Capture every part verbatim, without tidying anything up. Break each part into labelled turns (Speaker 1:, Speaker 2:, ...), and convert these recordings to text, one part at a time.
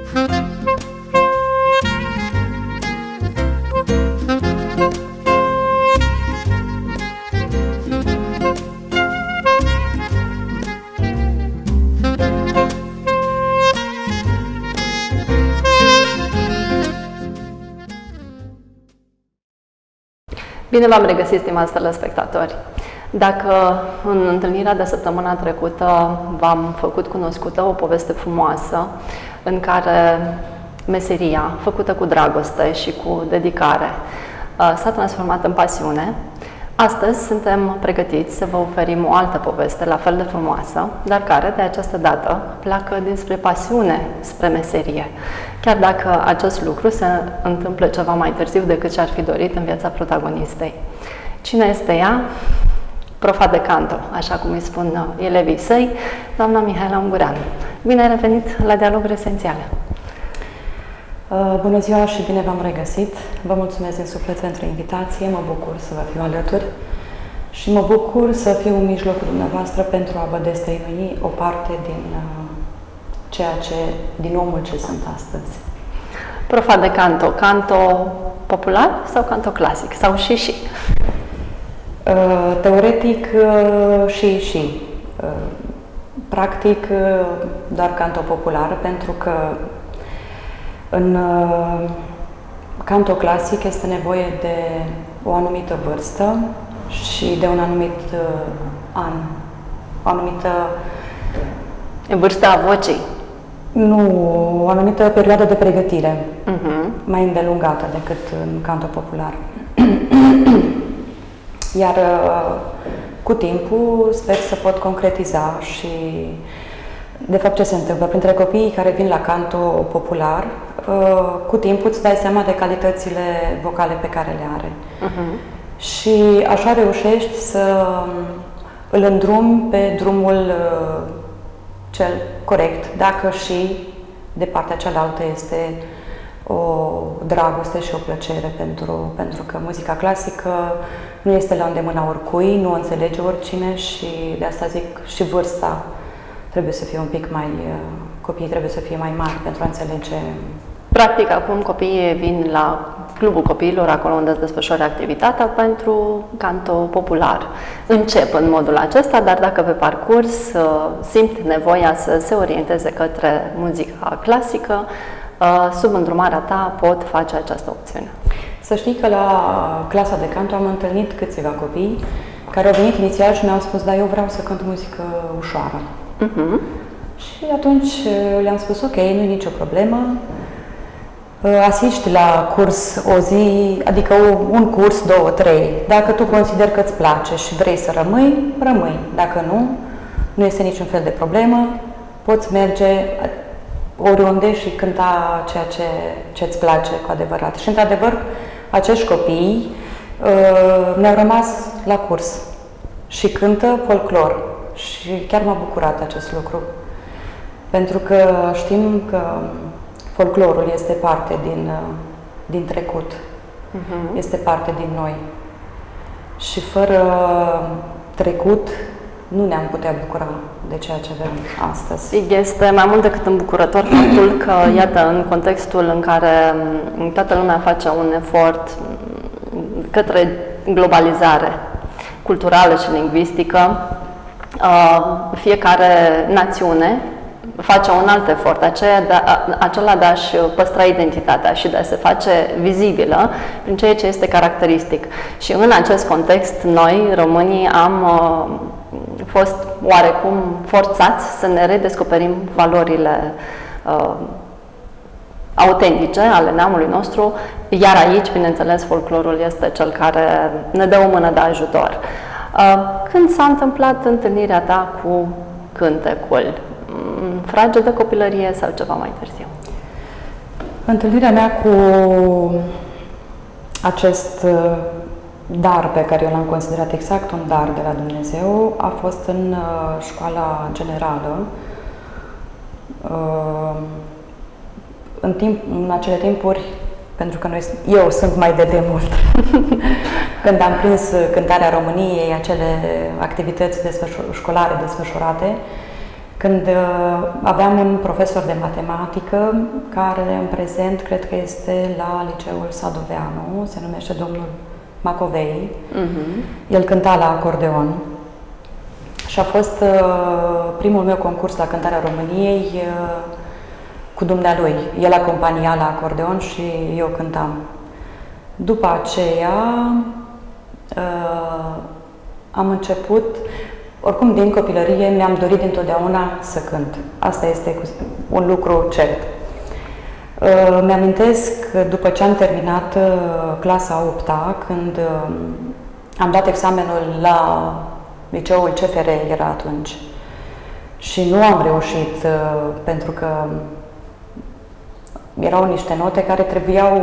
Speaker 1: Bine v-am regăsit, stimați telespectatori! Dacă în întâlnirea de săptămâna trecută v-am făcut cunoscută o poveste frumoasă în care meseria, făcută cu dragoste și cu dedicare, s-a transformat în pasiune, astăzi suntem pregătiți să vă oferim o altă poveste la fel de frumoasă, dar care de această dată pleacă dinspre pasiune spre meserie, chiar dacă acest lucru se întâmplă ceva mai târziu decât ce-ar fi dorit în viața protagonistei. Cine este ea? Profa de canto, așa cum îi spun elevii săi, doamna Mihaela Ungureanu. Bine ai revenit la Dialoguri Esențiale!
Speaker 2: Bună ziua și bine v-am regăsit! Vă mulțumesc din suflet pentru invitație, mă bucur să vă fiu alături și mă bucur să fiu în mijlocul dumneavoastră pentru a vă destăinui o parte din ceea ce, din omul ce sunt astăzi.
Speaker 1: Profa de canto, canto popular sau canto clasic? Sau și și?
Speaker 2: Teoretic și și. Practic doar canto popular, pentru că în canto clasic este nevoie de o anumită vârstă și de un anumit an, o anumită...
Speaker 1: Vârsta vocii?
Speaker 2: Nu, o anumită perioadă de pregătire,
Speaker 1: uh-huh.
Speaker 2: mai îndelungată decât în canto popular. Iar cu timpul sper să pot concretiza și, de fapt, ce se întâmplă? Printre copiii care vin la canto popular, cu timpul îți dai seama de calitățile vocale pe care le are. Uh-huh. Și așa reușești să îl îndrumi pe drumul cel corect, dacă și de partea cealaltă este o dragoste și o plăcere, pentru, pentru că muzica clasică nu este la îndemâna oricui, nu o înțelege oricine și de asta zic și vârsta trebuie să fie un pic mai, copiii trebuie să fie mai mari pentru a înțelege.
Speaker 1: Practic, acum copiii vin la Clubul Copiilor, acolo unde se desfășoară activitatea, pentru canto popular. Încep în modul acesta, dar dacă pe parcurs simt nevoia să se orienteze către muzica clasică, sub îndrumarea ta pot face această opțiune.
Speaker 2: Să știi că la clasa de canto am întâlnit câțiva copii care au venit inițial și mi-au spus: da, eu vreau să cânt muzică ușoară. Uh-huh. Și atunci le-am spus: ok, nu e nicio problemă, asisti la curs o zi, adică un curs, două, trei. Dacă tu consideri că îți place și vrei să rămâi, rămâi. Dacă nu, nu este niciun fel de problemă, poți merge oriunde și cânta ceea ce, ce îți place cu adevărat. Și, într-adevăr, acești copii uh, mi-au rămas la curs și cântă folclor. Și chiar m-a bucurat acest lucru. Pentru că știm că folclorul este parte din, din trecut, uh-huh. este parte din noi. Și fără trecut nu ne-am putea bucura de ceea ce avem astăzi.
Speaker 1: Este mai mult decât îmbucurător faptul că, iată, în contextul în care toată lumea face un efort către globalizare culturală și lingvistică, fiecare națiune face un alt efort, aceea de a, acela de a-și păstra identitatea și de a se face vizibilă prin ceea ce este caracteristic. Și în acest context, noi, românii, am uh, fost oarecum forțați să ne redescoperim valorile uh, autentice ale neamului nostru, iar aici, bineînțeles, folclorul este cel care ne dă o mână de ajutor. Uh, când s-a întâmplat întâlnirea ta cu cântecul? Frage de copilărie sau ceva mai târziu?
Speaker 2: Întâlnirea mea cu acest dar pe care eu l-am considerat exact un dar de la Dumnezeu a fost în școala generală. În, timp, în acele timpuri, pentru că noi, eu sunt mai de demult, când am prins cântarea României, acele activități desfășur, școlare desfășurate, când aveam un profesor de matematică, care în prezent cred că este la Liceul Sadoveanu, se numește domnul Macovei. Uh-huh. El cânta la acordeon și a fost primul meu concurs la cântarea României cu dumnealui. El acompania la acordeon și eu cântam. După aceea am început, oricum din copilărie mi-am dorit întotdeauna să cânt. Asta este un lucru cert. Mi-amintesc după ce am terminat clasa a opta, când am dat examenul la liceul C F R, era atunci, și nu am reușit pentru că erau niște note care trebuiau,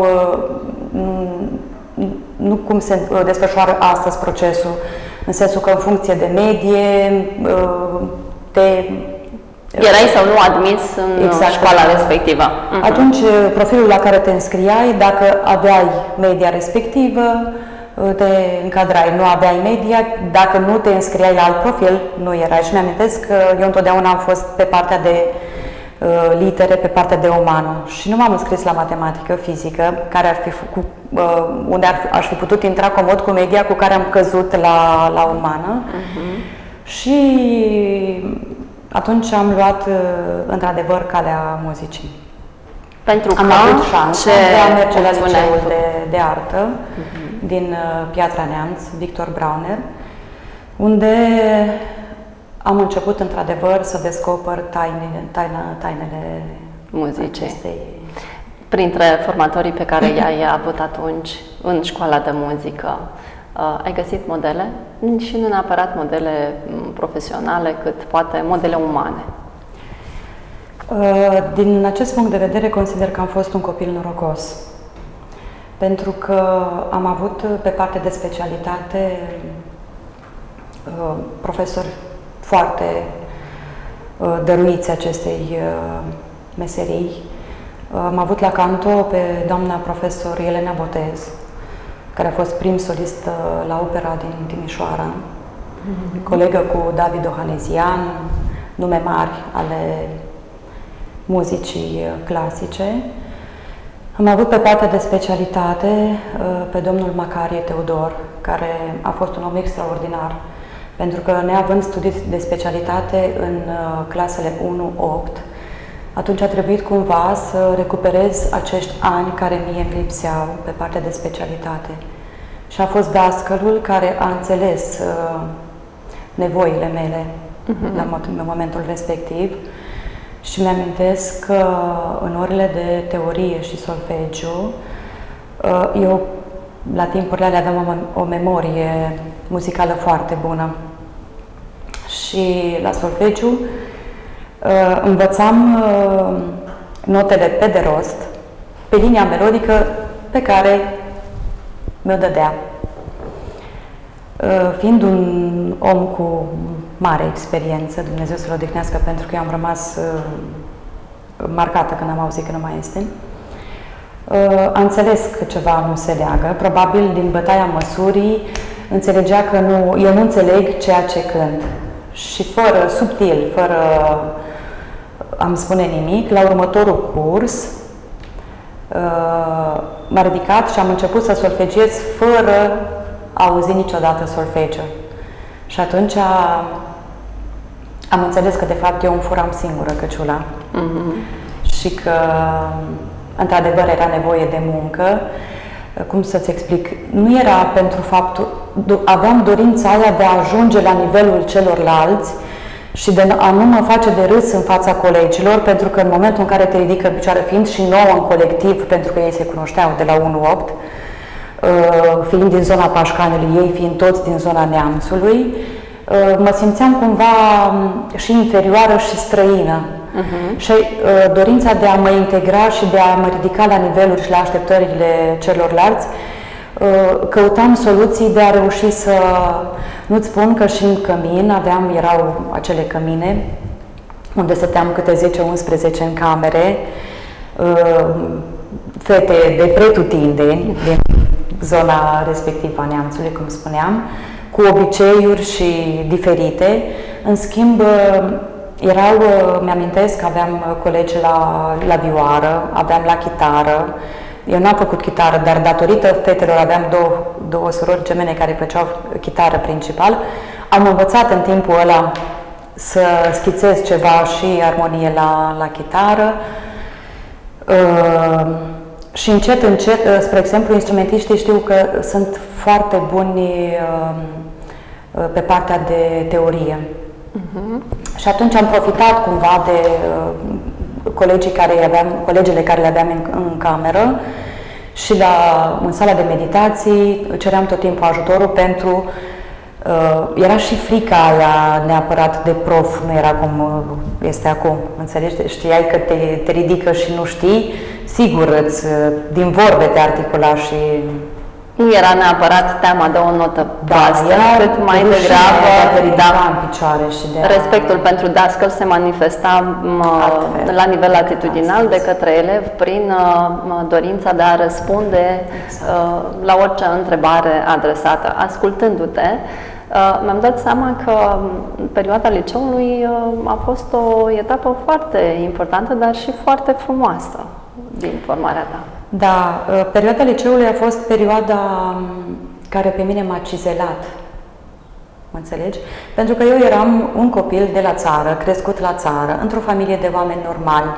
Speaker 2: nu cum se desfășoară astăzi procesul, în sensul că în funcție de medie te...
Speaker 1: Erai sau nu admis în exact, școala respectivă. Uh-huh.
Speaker 2: Atunci, profilul la care te înscriai, dacă aveai media respectivă, te încadrai. Nu aveai media, dacă nu te înscriai la alt profil, nu erai. Și mi-amintesc că eu întotdeauna am fost pe partea de uh, litere, pe partea de umană. Și nu m-am înscris la matematică, fizică, care ar fi, cu, uh, unde ar fi, aș fi putut intra comod cu media cu care am căzut la, la umană. Uh-huh. Și atunci am luat, într-adevăr, calea muzicii.
Speaker 1: Pentru că
Speaker 2: am avut șansa de a merge la liceul de, de artă uh-huh. din Piatra Neamț, Victor Brauner, unde am început, într-adevăr, să descoper tainele, taina, tainele
Speaker 1: muzicii. Acestei... Printre formatorii pe care i-ai avut atunci în școala de muzică, Uh, ai găsit modele și nu neapărat modele profesionale, cât poate modele umane.
Speaker 2: Uh, din acest punct de vedere, consider că am fost un copil norocos. Pentru că am avut pe partea de specialitate uh, profesori foarte uh, dăruiți acestei uh, meserii. Uh, am avut la canto pe doamna profesor Elena Botez, care a fost prim solist la opera din Timișoara, mm-hmm. colegă cu David Ohanezian, nume mari ale muzicii clasice. Am avut pe partea de specialitate pe domnul Macarie Teodor, care a fost un om extraordinar, pentru că neavând studii de specialitate în clasele unu opt, atunci a trebuit cumva să recuperez acești ani care mie îmi lipseau pe partea de specialitate. Și a fost dascălul care a înțeles uh, nevoile mele uh-huh. la în momentul respectiv. Și mi-amintesc că în orele de teorie și solfegiu, uh, eu la timpurile alea aveam o, o memorie muzicală foarte bună. Și la solfegiu Uh, învățam uh, notele pe de rost, pe linia melodică pe care mi-o dădea. Uh, fiind un om cu mare experiență, Dumnezeu să-l odihnească, pentru că eu am rămas uh, marcată când am auzit că nu mai este, uh, a înțeles că ceva nu se leagă, probabil din bătaia măsurii înțelegea că nu, eu nu înțeleg ceea ce cânt. Și fără, subtil, fără am spune nimic, la următorul curs uh, m-a ridicat și am început să solfegiez fără a auzi niciodată solfegiu. Și atunci a, am înțeles că de fapt eu îmi furam singură căciula uh-huh. și că într-adevăr era nevoie de muncă. Cum să-ți explic? Nu era pentru faptul... Aveam dorința aia de a ajunge la nivelul celorlalți și de a nu mă face de râs în fața colegilor, pentru că în momentul în care te ridică în picioare, fiind și nouă în colectiv, pentru că ei se cunoșteau de la unu opt, fiind din zona Pașcanului, ei fiind toți din zona Neamțului, mă simțeam cumva și inferioară și străină. Uh-huh. Și uh, dorința de a mă integra și de a mă ridica la niveluri și la așteptările celorlalți, uh, căutam soluții de a reuși să... Nu-ți spun că și în cămin aveam, erau acele cămine unde stăteam câte zece unsprezece în camere, uh, fete de pretutindeni din zona respectivă a Neamțului, cum spuneam, cu obiceiuri și diferite. În schimb, erau, mi-amintesc că aveam colegi la, la vioară, aveam la chitară. Eu n-am făcut chitară, dar datorită fetelor, aveam două, două surori gemene care făceau chitară principal, am învățat în timpul ăla să schițez ceva și armonie la, la chitară. Uh, și încet, încet, uh, spre exemplu, instrumentiștii știu că sunt foarte buni uh, uh, pe partea de teorie. Uh-huh. Și atunci am profitat cumva de uh, colegii care aveam, colegele care le aveam în, în cameră și la, în sala de meditații ceream tot timpul ajutorul pentru Uh, era și frica aia neapărat de prof, nu era cum uh, este acum, înțelegi? Știai că te, te ridică și nu știi, sigur, îți, uh, din vorbe te articula și...
Speaker 1: Nu era neapărat teama de o notă proastă,
Speaker 2: da,
Speaker 1: cât mai degrabă
Speaker 2: da, în picioare și de
Speaker 1: respectul a... pentru dascăl se manifesta altfel, la nivel atitudinal altfel. De către elev prin uh, dorința de a răspunde exact. uh, la orice întrebare adresată. Ascultându-te, uh, mi-am dat seama că perioada liceului uh, a fost o etapă foarte importantă, dar și foarte frumoasă din formarea ta.
Speaker 2: Da, perioada liceului a fost perioada care pe mine m-a cizelat, mă înțelegi? Pentru că eu eram un copil de la țară, crescut la țară, într-o familie de oameni normali.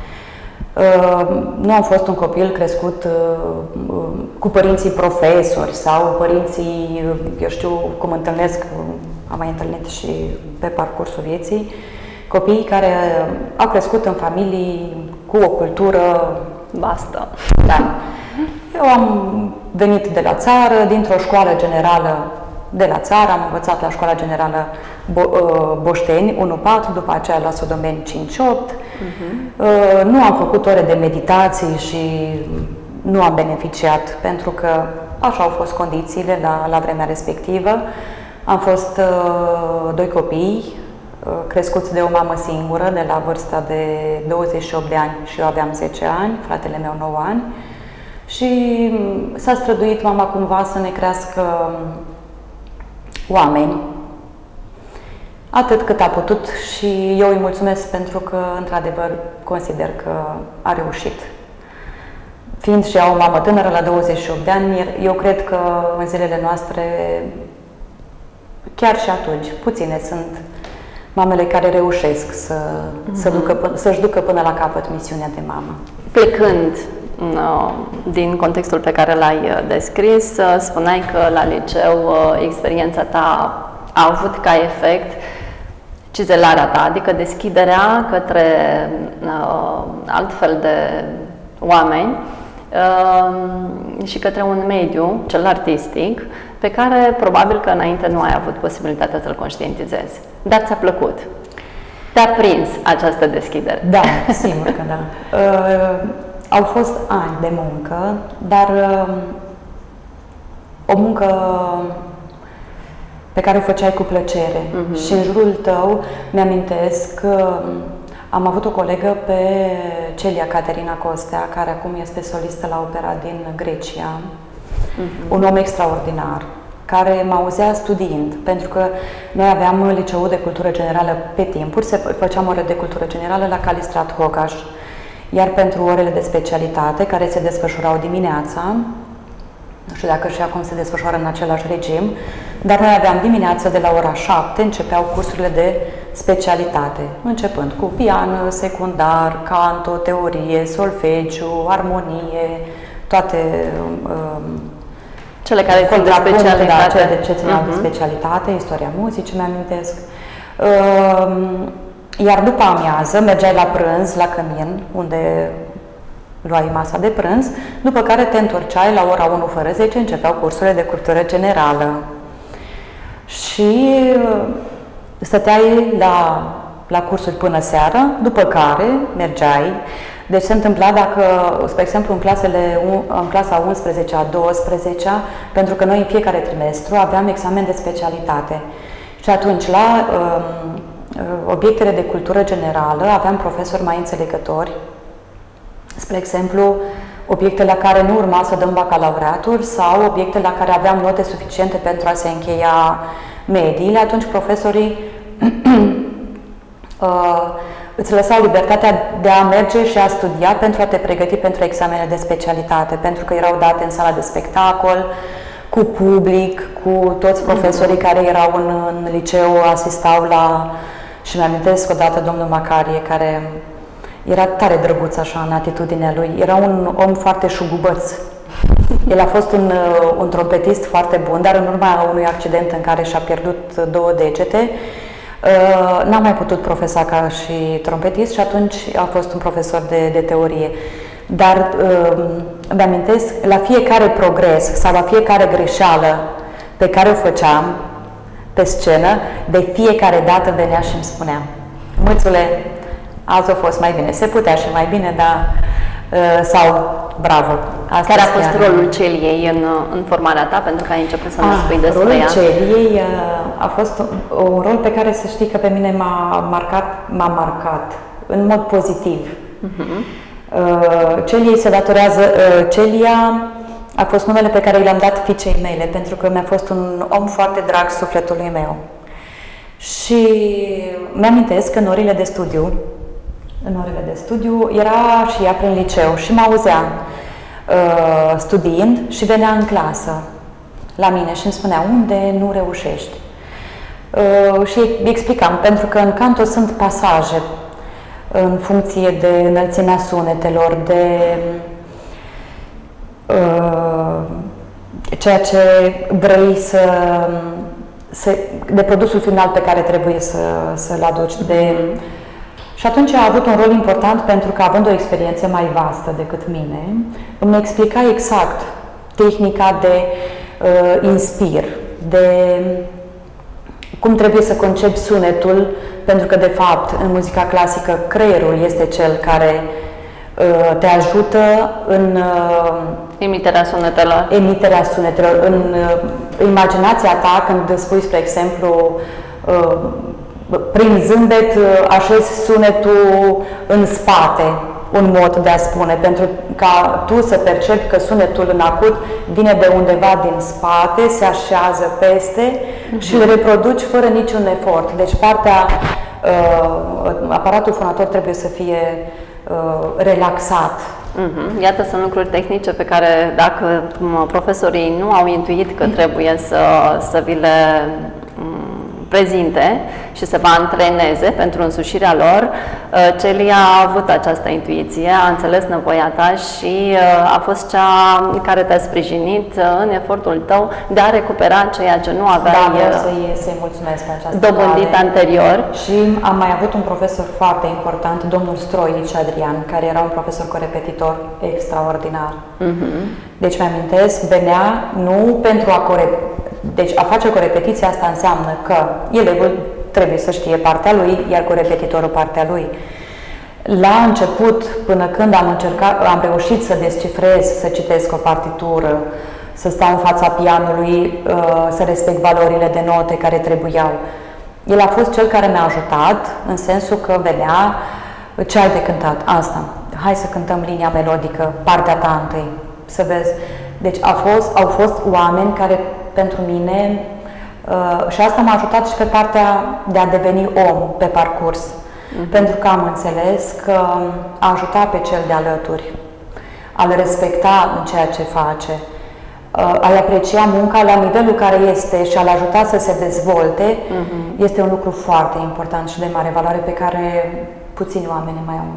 Speaker 2: Nu am fost un copil crescut cu părinții profesori sau părinții, eu știu cum întâlnesc, am mai întâlnit și pe parcursul vieții, copii care au crescut în familii cu o cultură
Speaker 1: vastă.
Speaker 2: Da. Eu am venit de la țară, dintr-o școală generală de la țară, am învățat la școala generală Bo Boșteni unu patru, după aceea la Sodomeni cinci opt. Uh-huh. Nu am făcut ore de meditații și nu am beneficiat, pentru că așa au fost condițiile la, la vremea respectivă. Am fost uh, doi copii, crescuți de o mamă singură, de la vârsta de douăzeci și opt de ani și eu aveam zece ani, fratele meu nouă ani. Și s-a străduit mama cumva să ne crească oameni, atât cât a putut, și eu îi mulțumesc pentru că, într-adevăr, consider că a reușit. Fiind și ea o mamă tânără, la douăzeci și opt de ani, eu cred că în zilele noastre, chiar și atunci, puține sunt mamele care reușesc să, uh-huh. să ducă, să-și ducă până la capăt misiunea de mamă.
Speaker 1: Plecând uh, din contextul pe care l-ai descris, uh, spuneai că la liceu uh, experiența ta a avut ca efect cizelarea ta, adică deschiderea către uh, altfel de oameni uh, și către un mediu, cel artistic, pe care probabil că înainte nu ai avut posibilitatea să-l conștientizezi. Dar ți-a plăcut. Te-a prins această deschidere.
Speaker 2: Da, sigur că da. Uh, au fost ani de muncă, dar uh, o muncă pe care o făceai cu plăcere. Uh-huh. Și în jurul tău mi-amintesc că am avut o colegă pe Celia Caterina Costea, care acum este solistă la opera din Grecia. Uh-huh. Un om extraordinar, care mă auzea studiind, pentru că noi aveam liceul de cultură generală pe timpuri, se făceam ore de cultură generală la Calistrat Hocaș, iar pentru orele de specialitate, care se desfășurau dimineața, nu știu dacă și acum se desfășoară în același regim, dar noi aveam dimineața de la ora șapte, începeau cursurile de specialitate, începând cu pian, secundar, canto, teorie, solfegiu, armonie, toate um,
Speaker 1: cele care țin de specialitate.
Speaker 2: Da, cele de ce țineau de specialitate, istoria muzicii, mi-amintesc. Um, iar după amiază mergeai la prânz, la cămin, unde luai masa de prânz, după care te întorceai la ora unu fără zece, începeau cursurile de cultură generală. Și stăteai la, la cursuri până seara, după care mergeai. Deci se întâmpla dacă, spre exemplu, în, clasele, în clasa unsprezecea, a douăsprezecea, pentru că noi în fiecare trimestru aveam examen de specialitate. Și atunci, la um, obiectele de cultură generală, aveam profesori mai înțelegători, spre exemplu, obiecte la care nu urma să dăm bacalaureatul sau obiecte la care aveam note suficiente pentru a se încheia mediile, atunci profesorii uh, îți lăsau libertatea de a merge și a studia pentru a te pregăti pentru examene de specialitate, pentru că erau date în sala de spectacol, cu public, cu toți profesorii mm-hmm. care erau în, în liceu, asistau la... Și mi-amintesc odată domnul Macarie, care era tare drăguț așa în atitudinea lui, era un om foarte șugubăț. El a fost un, un trompetist foarte bun, dar în urma unui accident în care și-a pierdut două degete, n-a mai putut profesa ca și trompetist și atunci a fost un profesor de, de teorie. Dar îmi amintesc, la fiecare progres sau la fiecare greșeală pe care o făceam pe scenă, de fiecare dată venea și îmi spunea: Mățule, azi a fost mai bine, se putea și mai bine, dar sau bravo.
Speaker 1: Asta care a fost rolul Celiei în, în formarea ta, pentru că ai început să ne spui despre
Speaker 2: rolul
Speaker 1: ea?
Speaker 2: Rolul Celiei a fost un rol pe care să știi că pe mine m-a marcat, m-a marcat în mod pozitiv. Uh-huh. Celiei se datorează, Celia a fost numele pe care i l-am dat fiicei mele, pentru că mi-a fost un om foarte drag sufletului meu. Și mi-amintesc că în orele de studiu, în orele de studiu, era și ea prin liceu și mă auzea uh, studiind și venea în clasă la mine și îmi spunea: unde nu reușești? Uh, și îi explicam, pentru că în canto sunt pasaje în funcție de înălțimea sunetelor, de uh, ceea ce vrei să, să, de produsul final pe care trebuie să, să-l aduci. De, și atunci a avut un rol important, pentru că, având o experiență mai vastă decât mine, îmi explica exact tehnica de uh, inspir, de cum trebuie să concepi sunetul, pentru că, de fapt, în muzica clasică, creierul este cel care uh, te ajută în uh,
Speaker 1: emiterea sunetelor.
Speaker 2: Emiterea sunetelor. În uh, imaginația ta, când spui, spre exemplu, uh, prin zâmbet așezi sunetul în spate, un mod de a spune, pentru ca tu să percepi că sunetul în acut vine de undeva din spate, se așează peste uh-huh. și îl reproduci fără niciun efort. Deci partea, uh, aparatul fonator trebuie să fie uh, relaxat.
Speaker 1: Uh-huh. Iată, sunt lucruri tehnice pe care, dacă profesorii nu au intuit că trebuie să, să vi le prezinte și se va antreneze pentru însușirea lor, Celia a avut această intuiție, a înțeles nevoia ta și a fost cea care te-a sprijinit în efortul tău de a recupera ceea ce nu aveai
Speaker 2: da, vreau să-i, să-i mulțumesc pe această
Speaker 1: dobândit
Speaker 2: cale.
Speaker 1: anterior.
Speaker 2: Și am mai avut un profesor foarte important, domnul Stroici Adrian, care era un profesor corepetitor extraordinar. Uh-huh. Deci mi-amintesc, venea nu pentru a corepeta. Deci a face corepetiție, asta înseamnă că elevul trebuie să știe partea lui, iar corepetitorul partea lui. La început, până când am încercat, am reușit să descifrez, să citesc o partitură, să stau în fața pianului, să respect valorile de note care trebuiau. El a fost cel care mi-a ajutat, în sensul că venea, ce ai de cântat? Asta. Hai să cântăm linia melodică, partea ta întâi, să vezi. Deci a fost, au fost oameni care pentru mine, uh, și asta m-a ajutat și pe partea de a deveni om pe parcurs, uh-huh. pentru că am înțeles că a ajuta pe cel de alături, a-l respecta în ceea ce face, uh, a-i aprecia munca la nivelul care este și a-l ajuta să se dezvolte, uh-huh. este un lucru foarte important și de mare valoare pe care puțini oameni mai au.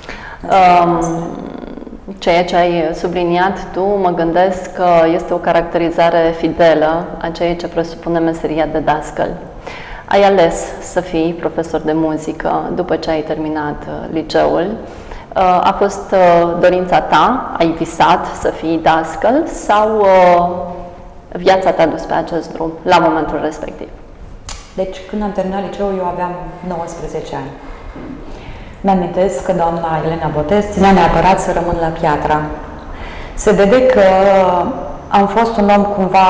Speaker 1: Um, Ceea ce ai subliniat tu, mă gândesc că este o caracterizare fidelă a ceea ce presupune meseria de dascăl. Ai ales să fii profesor de muzică după ce ai terminat liceul. A fost dorința ta? Ai visat să fii dascăl sau viața te-a dus pe acest drum la momentul respectiv?
Speaker 2: Deci, când am terminat liceul, eu aveam nouăsprezece ani. Mi-amintesc că doamna Elena Botez ținea neapărat să rămân la Piatra. Se vede că am fost un om cumva,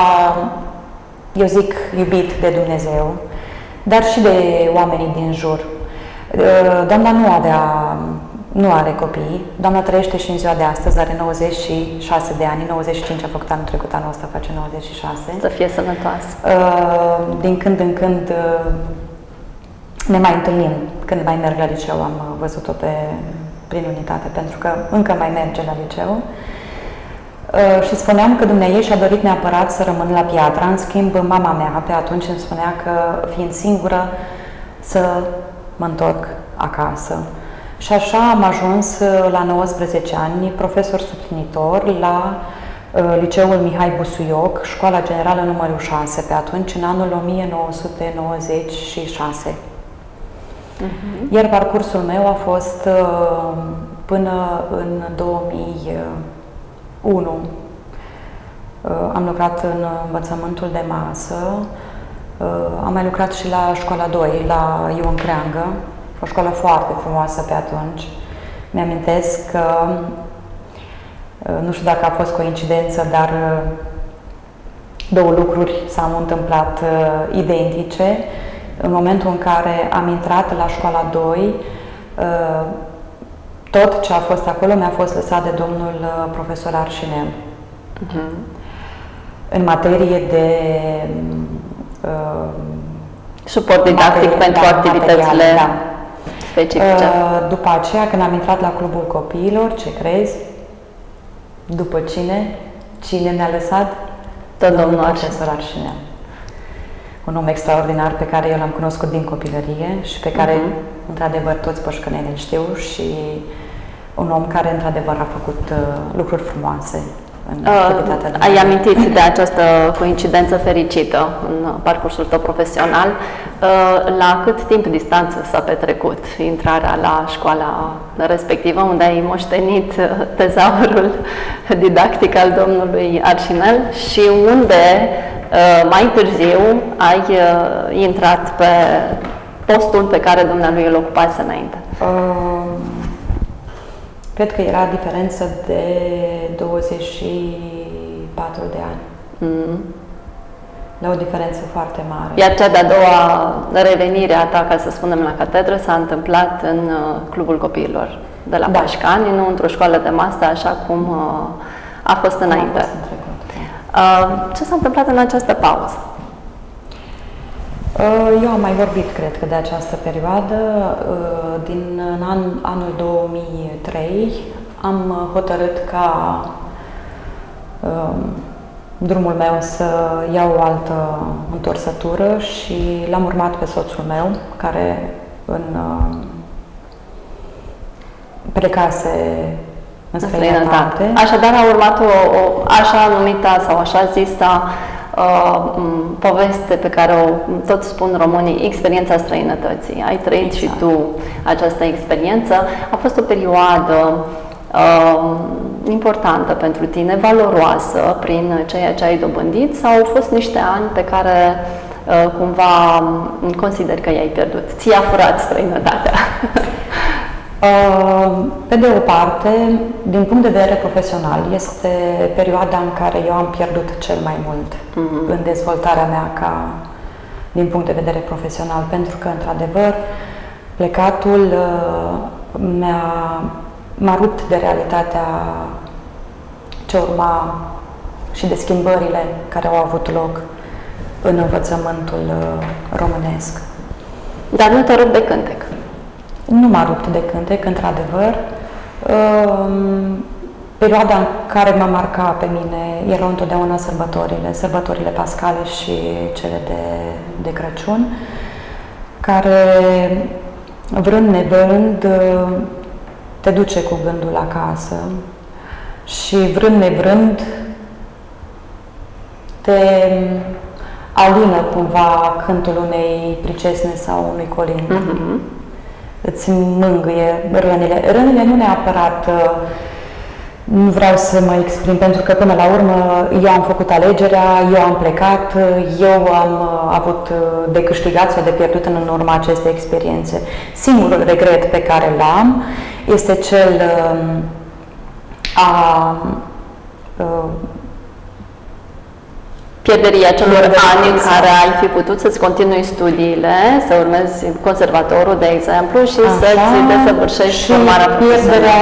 Speaker 2: eu zic, iubit de Dumnezeu, dar și de oamenii din jur. Doamna nu avea, nu are copii, doamna trăiește și în ziua de astăzi, are nouăzeci și șase de ani, nouăzeci și cinci a făcut anul trecut, anul ăsta face nouăzeci și șase.
Speaker 1: Să fie sănătoasă.
Speaker 2: Din când în când ne mai întâlnim când mai merg la liceu, am văzut-o pe, prin unitate, pentru că încă mai merge la liceu. Și spuneam că dumneaei și-a dorit neapărat să rămân la Piatra, în schimb mama mea pe atunci îmi spunea că, fiind singură, să mă întorc acasă. Și așa am ajuns la nouăsprezece ani, profesor suplinitor la uh, Liceul Mihai Busuioc, Școala Generală numărul șase, pe atunci, în anul o mie nouă sute nouăzeci și șase. Uh-huh. Iar parcursul meu a fost uh, până în două mii unu. Uh, am lucrat în învățământul de masă, uh, am mai lucrat și la școala doi, la Ion Creangă, o școală foarte frumoasă pe atunci. Mi-amintesc că, nu știu dacă a fost coincidență, dar două lucruri s-au întâmplat identice. În momentul în care am intrat la școala doi, tot ce a fost acolo mi-a fost lăsat de domnul profesor Arșinel. Uh-huh. În materie de uh,
Speaker 1: suport didactic materie, pentru da, activitățile da. specifice.
Speaker 2: După aceea, când am intrat la Clubul Copiilor, ce crezi? După cine? Cine ne-a lăsat?
Speaker 1: Tot domnul
Speaker 2: profesor Arșinel. Un om extraordinar pe care eu l-am cunoscut din copilărie și pe care, uh-huh. într-adevăr, toți pășcănenii îl știu și un om care, într-adevăr, a făcut uh, lucruri frumoase.
Speaker 1: Uh, ai amintit de această coincidență fericită în parcursul tău profesional. Uh, la cât timp distanță s-a petrecut intrarea la școala respectivă, unde ai moștenit tezaurul didactic al domnului Arșinel și unde uh, mai târziu ai uh, intrat pe postul pe care dumnealui îl ocupase înainte? Uh...
Speaker 2: Cred că era diferență de douăzeci și patru de ani. Mm. La o diferență foarte mare.
Speaker 1: Iar cea de-a doua revenire a ta, ca să spunem, la catedră s-a întâmplat în uh, Clubul Copiilor de la da. Pașcani, nu într-o școală de masă, așa cum uh, a fost înainte. A fost în trecut, da. uh, ce s-a întâmplat în această pauză?
Speaker 2: Eu am mai vorbit, cred că, de această perioadă. Din an, anul două mii trei am hotărât ca um, drumul meu să iau o altă întorsătură și l-am urmat pe soțul meu, care în, um, plecase în străinătate.
Speaker 1: Așadar a urmat o, o așa numita sau așa zisa Uh, poveste pe care o tot spun românii, experiența străinătății. Ai trăit exact. și tu această experiență. A fost o perioadă uh, importantă pentru tine, valoroasă prin ceea ce ai dobândit, sau au fost niște ani pe care uh, cumva consider că i-ai pierdut? Ți-a furat străinătatea?
Speaker 2: Pe de o parte, din punct de vedere profesional, este perioada în care eu am pierdut cel mai mult mm-hmm. în dezvoltarea mea ca din punct de vedere profesional, pentru că, într-adevăr, plecatul mi-a, m-a rupt de realitatea ce urma și de schimbările care au avut loc în învățământul românesc.
Speaker 1: Dar nu te rup de cântec?
Speaker 2: Nu m-a rupt de cântec, într-adevăr. Perioada în care mă marca pe mine erau întotdeauna sărbătorile, sărbătorile pascale și cele de, de Crăciun, care, vrând nevrând, te duce cu gândul acasă și, vrând nevrând, te alină cumva cântul unei pricesne sau unui colind. Mm-hmm. Îți mângâie rănile. Rănile nu neapărat, nu vreau să mă exprim, pentru că până la urmă eu am făcut alegerea, eu am plecat, eu am avut de câștigat sau de pierdut în urma acestei experiențe. Singurul regret pe care l-am este cel a, a
Speaker 1: pierderii acelor ani în care ai fi putut să-ți continui studiile, să urmezi conservatorul, de exemplu, și așa, să-ți desăvârșești formarea profesională.
Speaker 2: Pierderea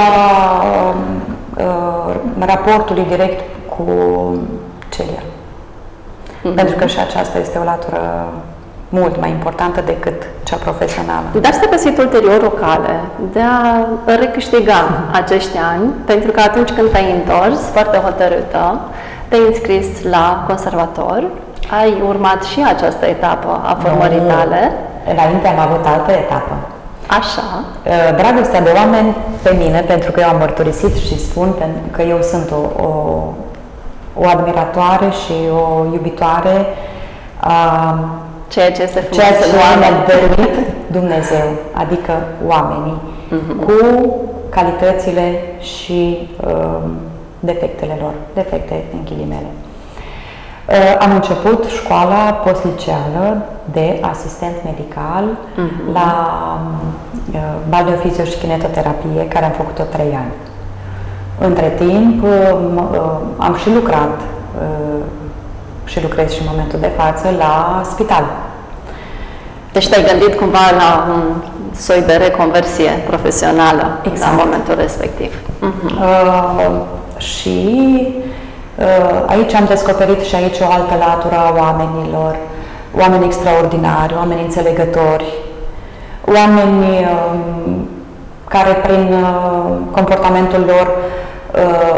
Speaker 2: uh, raportului direct cu celiar. Mm-hmm. Pentru că și aceasta este o latură mult mai importantă decât cea profesională.
Speaker 1: Dar s-a găsit ulterior o cale de a recâștiga acești ani, pentru că atunci când te-ai întors, foarte hotărâtă, te-ai înscris la conservator, ai urmat și această etapă a formării tale.
Speaker 2: Înainte am avut altă etapă.
Speaker 1: Așa.
Speaker 2: Dragostea de oameni pe mine, pentru că eu am mărturisit și spun că eu sunt o, o, o admiratoare și o iubitoare a
Speaker 1: ceea ce este frumos
Speaker 2: ceea ce
Speaker 1: în
Speaker 2: ne-a dăruit Dumnezeu, adică oamenii, uh-huh. cu calitățile și uh, defectele lor, defecte în ghilimele. Uh, am început școala postliceală de asistent medical uh-huh. la uh, balneofizio și kinetoterapie, care am făcut-o trei ani. Între timp uh, uh, am și lucrat uh, și lucrez și în momentul de față la spital.
Speaker 1: Deci te-ai gândit cumva la un soi de reconversie profesională exact. La momentul respectiv. Uh-huh.
Speaker 2: Uh, și uh, aici am descoperit și aici o altă latură a oamenilor, oameni extraordinari, oameni înțelegători, oameni uh, care prin uh, comportamentul lor uh,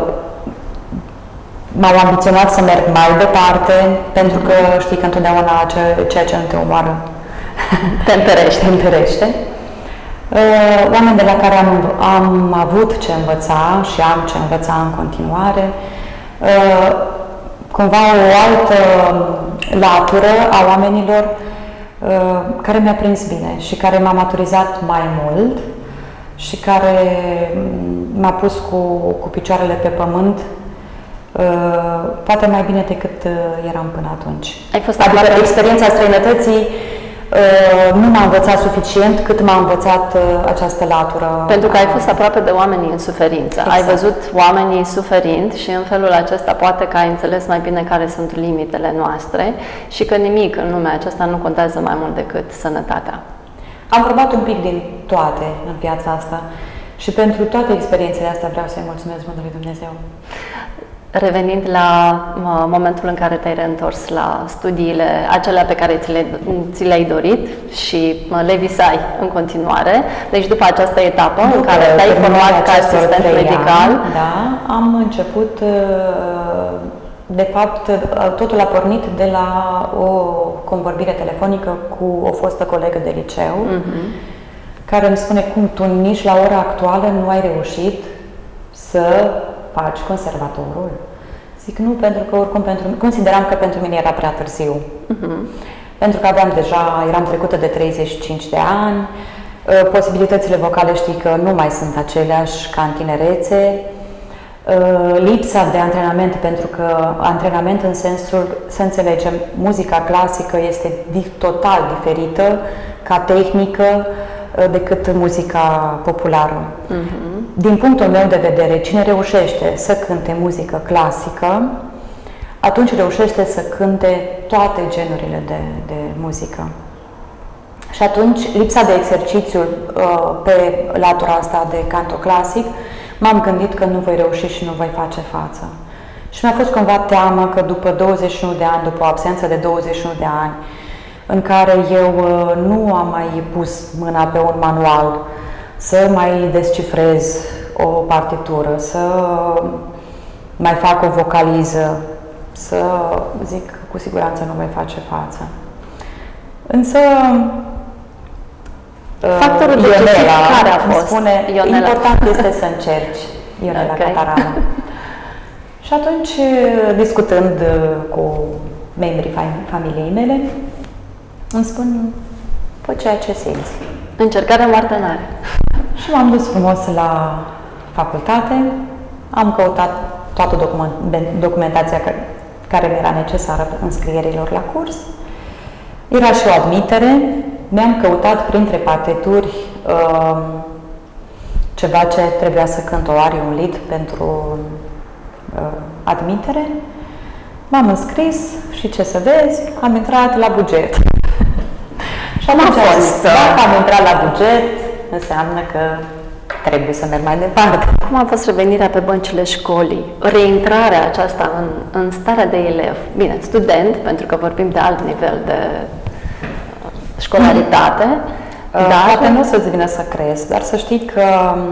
Speaker 2: m-au ambiționat să merg mai departe, pentru că știi că întotdeauna ceea ce nu te omoară
Speaker 1: te întărește.
Speaker 2: Te întărește. Uh, oameni de la care am, am avut ce învăța și am ce învăța în continuare. Uh, cumva o altă latură a oamenilor uh, care mi-a prins bine și care m-a maturizat mai mult și care m-a pus cu, cu picioarele pe pământ Uh, poate mai bine decât uh, eram până atunci.
Speaker 1: Ai fost
Speaker 2: adică
Speaker 1: aproape...
Speaker 2: experiența străinătății uh, nu m-a învățat suficient cât m-a învățat uh, această latură.
Speaker 1: Pentru că ai fost aproape de oamenii în suferință. Exact. Ai văzut oamenii suferind și în felul acesta poate că ai înțeles mai bine care sunt limitele noastre și că nimic în lumea aceasta nu contează mai mult decât sănătatea.
Speaker 2: Am probat un pic din toate în viața asta și pentru toate experiențele astea vreau să-i mulțumesc Bunului Dumnezeu.
Speaker 1: Revenind la momentul în care te-ai reîntors la studiile acelea pe care ți, le, ți le-ai dorit și le visai în continuare, deci după această etapă după în care te-ai format ca asistent medical.
Speaker 2: Ani, da, am început, de fapt, totul a pornit de la o convorbire telefonică cu o fostă colegă de liceu, uh-huh. care îmi spune cum tu nici la ora actuală nu ai reușit să faci conservatorul? Zic nu, pentru că oricum pentru, consideram că pentru mine era prea târziu. Uh-huh. Pentru că aveam deja, eram trecută de treizeci și cinci de ani, posibilitățile vocale știi că nu mai sunt aceleași ca în tinerețe, lipsa de antrenament, pentru că antrenament în sensul, să înțelegem, muzica clasică este total diferită ca tehnică decât muzica populară. Uh-huh. Din punctul meu de vedere, cine reușește să cânte muzică clasică, atunci reușește să cânte toate genurile de, de muzică. Și atunci, lipsa de exercițiu uh, pe latura asta de canto clasic, m-am gândit că nu voi reuși și nu voi face față. Și mi-a fost cumva teamă că după douăzeci și unu de ani, după o absență de douăzeci și unu de ani, în care eu uh, nu am mai pus mâna pe un manual, să mai descifrez o partitură, să mai fac o vocaliză, să zic cu siguranță nu voi face față. Însă
Speaker 1: factorul decisiv care a fost?
Speaker 2: Spune, Ionela. Important este să încerci, Ionela okay. Catarana. Și atunci, discutând cu membrii familiei mele, îmi spun, fă ceea ce simți.
Speaker 1: Încercarea moarte n-are.
Speaker 2: Și m-am dus frumos la facultate, am căutat toată documentația care mi era necesară înscrierilor la curs. Era și o admitere, mi-am căutat printre partituri uh, ceva ce trebuia să cânt o arie, un lied pentru uh, admitere. M-am înscris și ce să vezi, am intrat la buget. Și am fost. Dacă am intrat la buget, înseamnă că trebuie să merg mai departe.
Speaker 1: Cum a fost revenirea pe băncile școlii? Reintrarea aceasta în, în starea de elev? Bine, student, pentru că vorbim de alt nivel de școlaritate,
Speaker 2: dar... Poate nu o să-ți vină să crezi, dar să știi că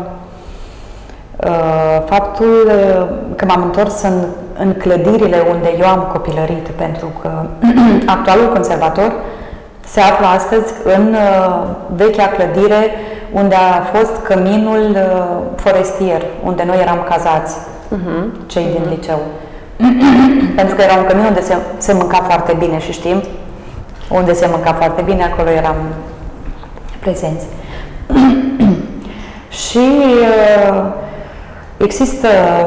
Speaker 2: faptul că m-am întors în, în clădirile unde eu am copilărit, pentru că actualul conservator se află astăzi în vechea clădire unde a fost căminul forestier, unde noi eram cazați, uh-huh. cei din uh-huh. liceu. Pentru că era un cămin unde se, se mânca foarte bine și știm, unde se mânca foarte bine, acolo eram prezenți. Și uh, există,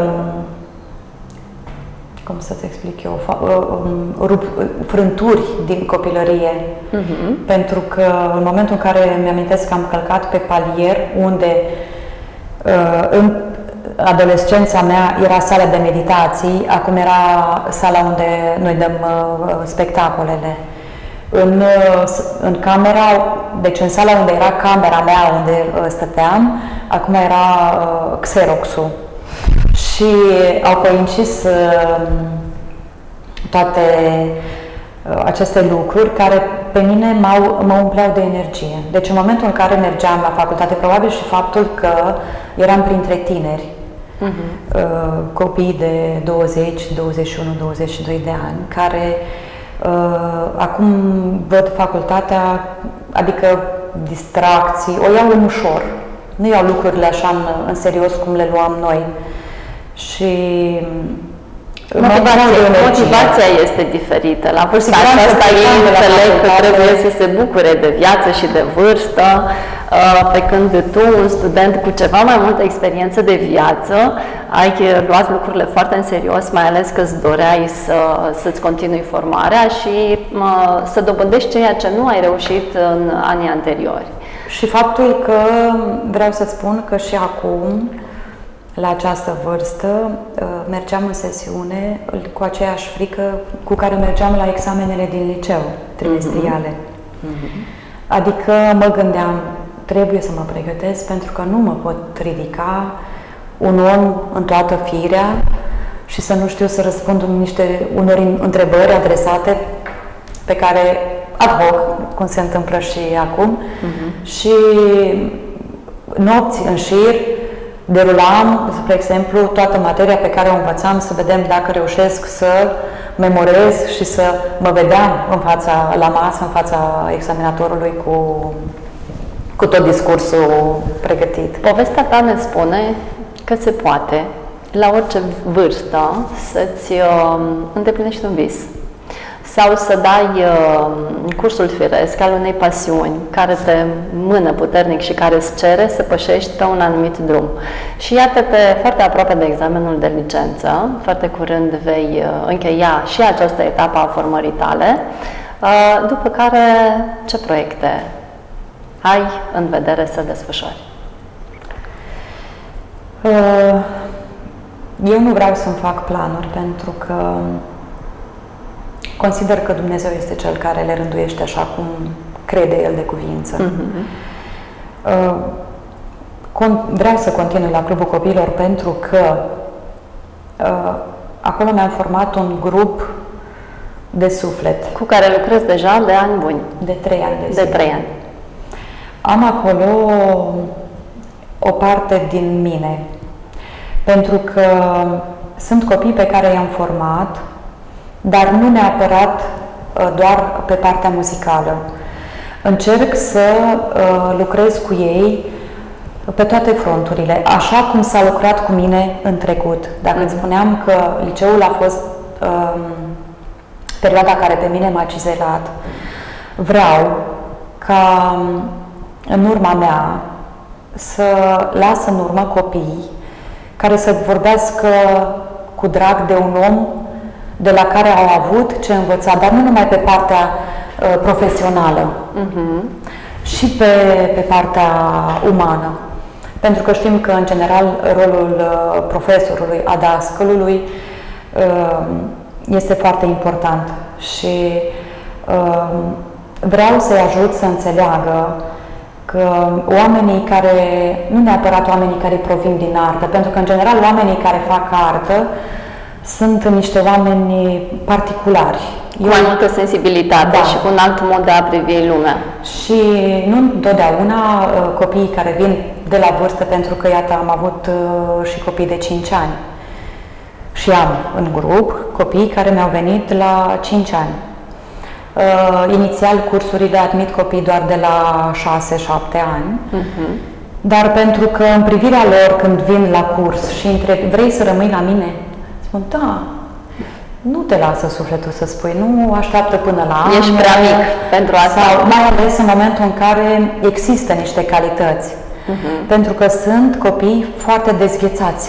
Speaker 2: cum să-ți explic eu, uh, frânturi din copilărie, uh-huh. pentru că în momentul în care mi-amintesc că am călcat pe palier, unde uh, în adolescența mea era sala de meditații, acum era sala unde noi dăm uh, spectacolele. În, în camera, deci în sala unde era camera mea, unde uh, stăteam, acum era uh, Xerox-ul. Și au coincis uh, toate uh, aceste lucruri care pe mine m-au, mă umpleau de energie. Deci în momentul în care mergeam la facultate, probabil și faptul că eram printre tineri, uh-huh. uh, copii de douăzeci, douăzeci și unu, douăzeci și doi de ani, care Uh, acum văd facultatea, adică distracții, o iau în ușor, nu iau lucrurile așa în, în serios cum le luam noi. Și
Speaker 1: motivația, motivația este diferită. La vârsta aceasta ei înțeleg că trebuie să se bucure de viață și de vârstă, pe când tu, un student cu ceva mai multă experiență de viață, ai luat lucrurile foarte în serios, mai ales că îți doreai să, să-ți continui formarea și să dobândești ceea ce nu ai reușit în anii anteriori.
Speaker 2: Și faptul că vreau să spun că și acum, la această vârstă, mergeam în sesiune cu aceeași frică cu care mergeam la examenele din liceu, trimestriale. Mm-hmm. Adică mă gândeam, trebuie să mă pregătesc pentru că nu mă pot ridica un om în toată firea și să nu știu să răspund în niște unor întrebări adresate pe care ad hoc, cum se întâmplă și acum, mm-hmm. și nopți în șir derulam, spre exemplu, toată materia pe care o învățam, să vedem dacă reușesc să memorez și să mă vedeam în fața, la masă, în fața examinatorului cu, cu tot discursul pregătit.
Speaker 1: Povestea ta ne spune că se poate, la orice vârstă, să-ți uh, îndeplinești un vis. Sau să dai uh, cursul firesc al unei pasiuni care te mână puternic și care îți cere să pășești pe un anumit drum. Și iată-te foarte aproape de examenul de licență, foarte curând vei uh, încheia și această etapă a formării tale, uh, după care ce proiecte ai în vedere să desfășori?
Speaker 2: Uh, eu nu vreau să-mi fac planuri pentru că consider că Dumnezeu este Cel care le rânduiește așa cum crede El de cuviință. Mm-hmm. Vreau să continui la Clubul Copiilor pentru că acolo mi-am format un grup de suflet.
Speaker 1: Cu care lucrez deja de ani buni.
Speaker 2: De trei ani de zile.
Speaker 1: De trei ani.
Speaker 2: Am acolo o parte din mine. Pentru că sunt copii pe care i-am format, dar nu neapărat doar pe partea muzicală. Încerc să lucrez cu ei pe toate fronturile, așa cum s-a lucrat cu mine în trecut. Dacă îți spuneam că liceul a fost um, perioada care pe mine m-a cizelat, vreau ca în urma mea să las în urmă copii care să vorbească cu drag de un om de la care au avut ce învăța, dar nu numai pe partea uh, profesională, uh-huh. și pe, pe partea umană. Pentru că știm că, în general, rolul uh, profesorului, a dascălului, uh, este foarte important și uh, vreau să-i ajut să înțeleagă că oamenii care, nu neapărat oamenii care provin din artă, pentru că, în general, oamenii care fac artă sunt niște oameni particulari.
Speaker 1: Cu mai multă sensibilitate, da, și cu un alt mod de a privi lumea.
Speaker 2: Și nu întotdeauna copiii care vin de la vârstă, pentru că iată am avut și copii de cinci ani și am în grup copii care mi-au venit la cinci ani. Inițial cursurile admit copii doar de la șase șapte ani, uh-huh. Dar pentru că în privirea lor când vin la curs și întreb, vrei să rămâi la mine? Spun, da. Nu te lasă sufletul să spui, nu așteaptă până la an.
Speaker 1: Ești prea mic pentru asta.
Speaker 2: Sau mai ales în momentul în care există niște calități. Uh-huh. Pentru că sunt copii foarte dezghețați.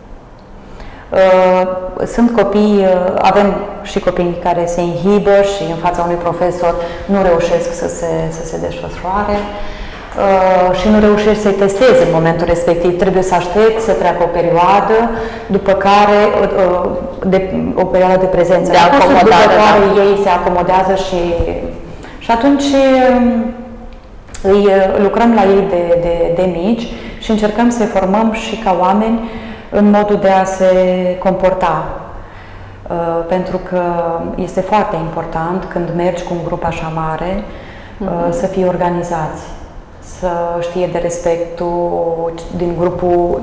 Speaker 2: Uh, sunt copii, uh, avem și copii care se inhibă și în fața unui profesor nu reușesc să se, să se desfășoare. Uh, și nu reușești să-i testezi în momentul respectiv. Trebuie să aștepți să treacă o perioadă, după care uh, de, o perioadă de prezență,
Speaker 1: de acomodare,
Speaker 2: după care
Speaker 1: da.
Speaker 2: ei se acomodează și, și atunci îi lucrăm la ei de, de, de mici și încercăm să-i formăm și ca oameni în modul de a se comporta. Uh, pentru că este foarte important când mergi cu un grup așa mare, uh, uh-huh. să fii organizați, să știe de respectul din grupul.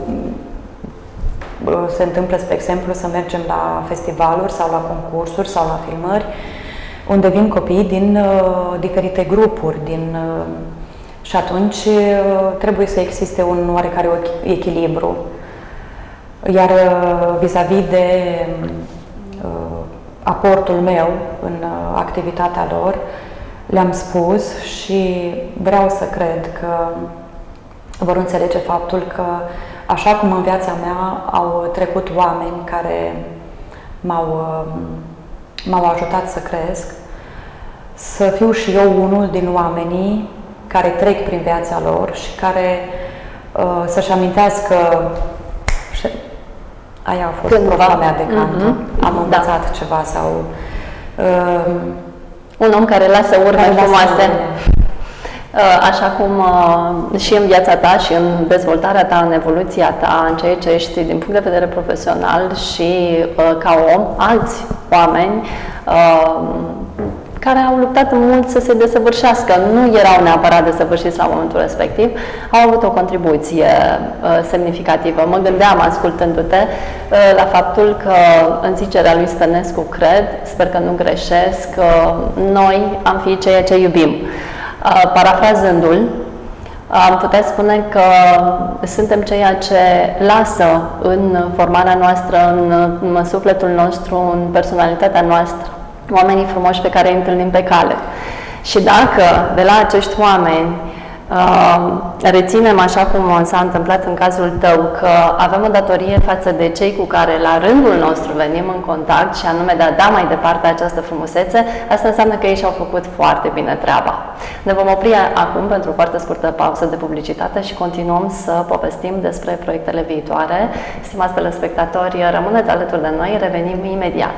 Speaker 2: Se întâmplă, spre exemplu, să mergem la festivaluri sau la concursuri sau la filmări, unde vin copii din uh, diferite grupuri, din, uh, și atunci uh, trebuie să existe un oarecare echilibru. Iar uh, vis-a-vis -vis de uh, aportul meu în uh, activitatea lor, le-am spus și vreau să cred că vor înțelege faptul că, așa cum în viața mea au trecut oameni care m-au, m-au ajutat să cresc, să fiu și eu unul din oamenii care trec prin viața lor și care uh, să-și amintească. Și aia a fost proba mea de canto. Mm-hmm. Am învățat da. ceva sau... Uh,
Speaker 1: Un om care lasă urme care frumoase. Așa cum și în viața ta și în dezvoltarea ta, în evoluția ta, în ceea ce ești din punct de vedere profesional și ca om, alți oameni care au luptat mult să se desăvârșească, nu erau neapărat desăvârșiți la momentul respectiv, au avut o contribuție semnificativă. Mă gândeam, ascultându-te, la faptul că în zicerea lui Stănescu, cred, sper că nu greșesc, noi am fi ceea ce iubim. Parafrazându-l, am putea spune că suntem ceea ce lasă în formarea noastră, în, în sufletul nostru, în personalitatea noastră, oamenii frumoși pe care îi întâlnim pe cale. Și dacă de la acești oameni uh, reținem, așa cum s-a întâmplat în cazul tău, că avem o datorie față de cei cu care la rândul nostru venim în contact și anume de a da mai departe această frumusețe, asta înseamnă că ei și-au făcut foarte bine treaba. Ne vom opri acum pentru o foarte scurtă pauză de publicitate și continuăm să povestim despre proiectele viitoare. Stimați telespectatori, rămâneți alături de noi, revenim imediat.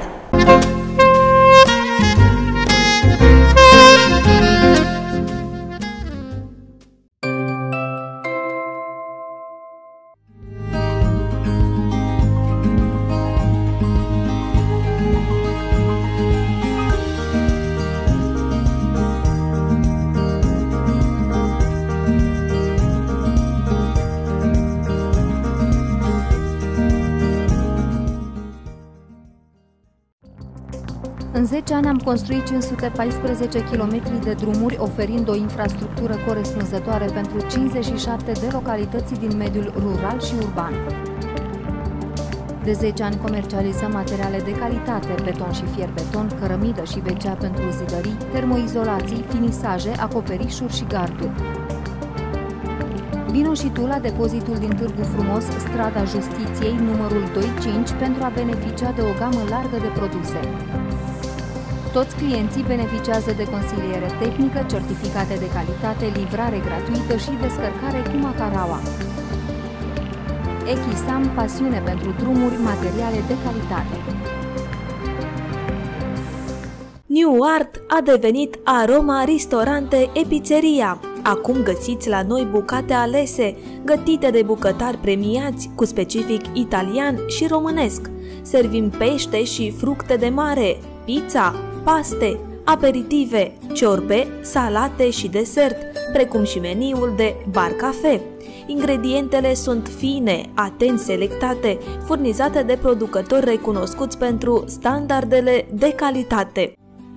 Speaker 3: În zece ani am construit cinci sute paisprezece kilometri de drumuri, oferind o infrastructură corespunzătoare pentru cincizeci și șapte de localități din mediul rural și urban. De zece ani comercializăm materiale de calitate, beton și fier-beton, cărămidă și vecea pentru zidării, termoizolații, finisaje, acoperișuri și garduri. Vino și tu la depozitul din Târgu Frumos, strada Justiției, numărul doi cinci, pentru a beneficia de o gamă largă de produse. Toți clienții beneficiază de consiliere tehnică, certificate de calitate, livrare gratuită și descărcare cu Macaraua. Echisam, pasiune pentru drumuri, materiale de calitate.
Speaker 4: New Art a devenit Aroma Ristorante e Pizzeria. Acum găsiți la noi bucate alese, gătite de bucătari premiați, cu specific italian și românesc. Servim pește și fructe de mare, pizza, paste, aperitive, ciorbe, salate și desert, precum și meniul de bar-cafe. Ingredientele sunt fine, atent selectate, furnizate de producători recunoscuți pentru standardele de calitate.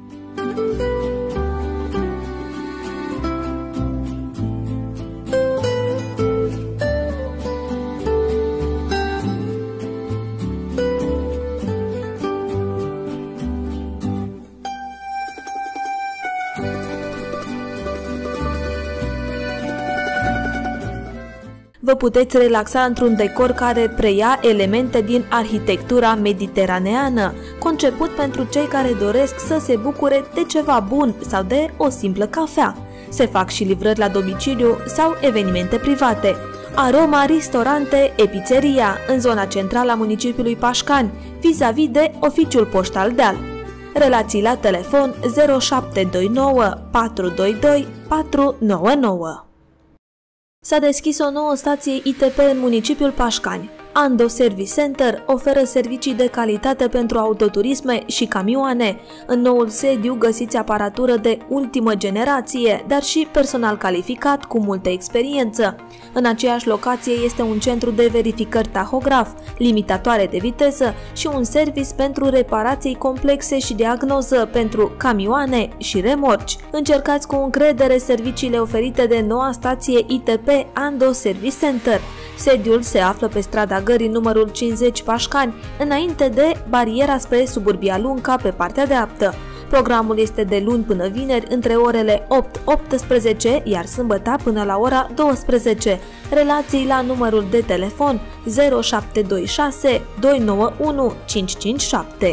Speaker 4: Vă puteți relaxa într-un decor care preia elemente din arhitectura mediteraneană, conceput pentru cei care doresc să se bucure de ceva bun sau de o simplă cafea. Se fac și livrări la domiciliu sau evenimente private. Aroma Ristorante Epizzeria, în zona centrală a municipiului Pașcani, vis-a-vis de Oficiul Poștal Deal. Relații la telefon zero șapte doi nouă patru doi doi patru nouă nouă. S-a deschis o nouă stație I T P în municipiul Pașcani. Ando Service Center oferă servicii de calitate pentru autoturisme și camioane. În noul sediu găsiți aparatură de ultimă generație, dar și personal calificat cu multă experiență. În aceeași locație este un centru de verificări tahograf, limitatoare de viteză și un service pentru reparații complexe și diagnoză pentru camioane și remorci. Încercați cu încredere serviciile oferite de noua stație I T P Ando Service Center. Sediul se află pe strada Gării numărul cincizeci Pașcani, înainte de bariera spre Suburbia Lunca pe partea dreaptă. Programul este de luni până vineri între orele opt optsprezece, iar sâmbătă până la ora douăsprezece. Relații la numărul de telefon zero șapte doi șase doi nouă unu cinci cinci șapte.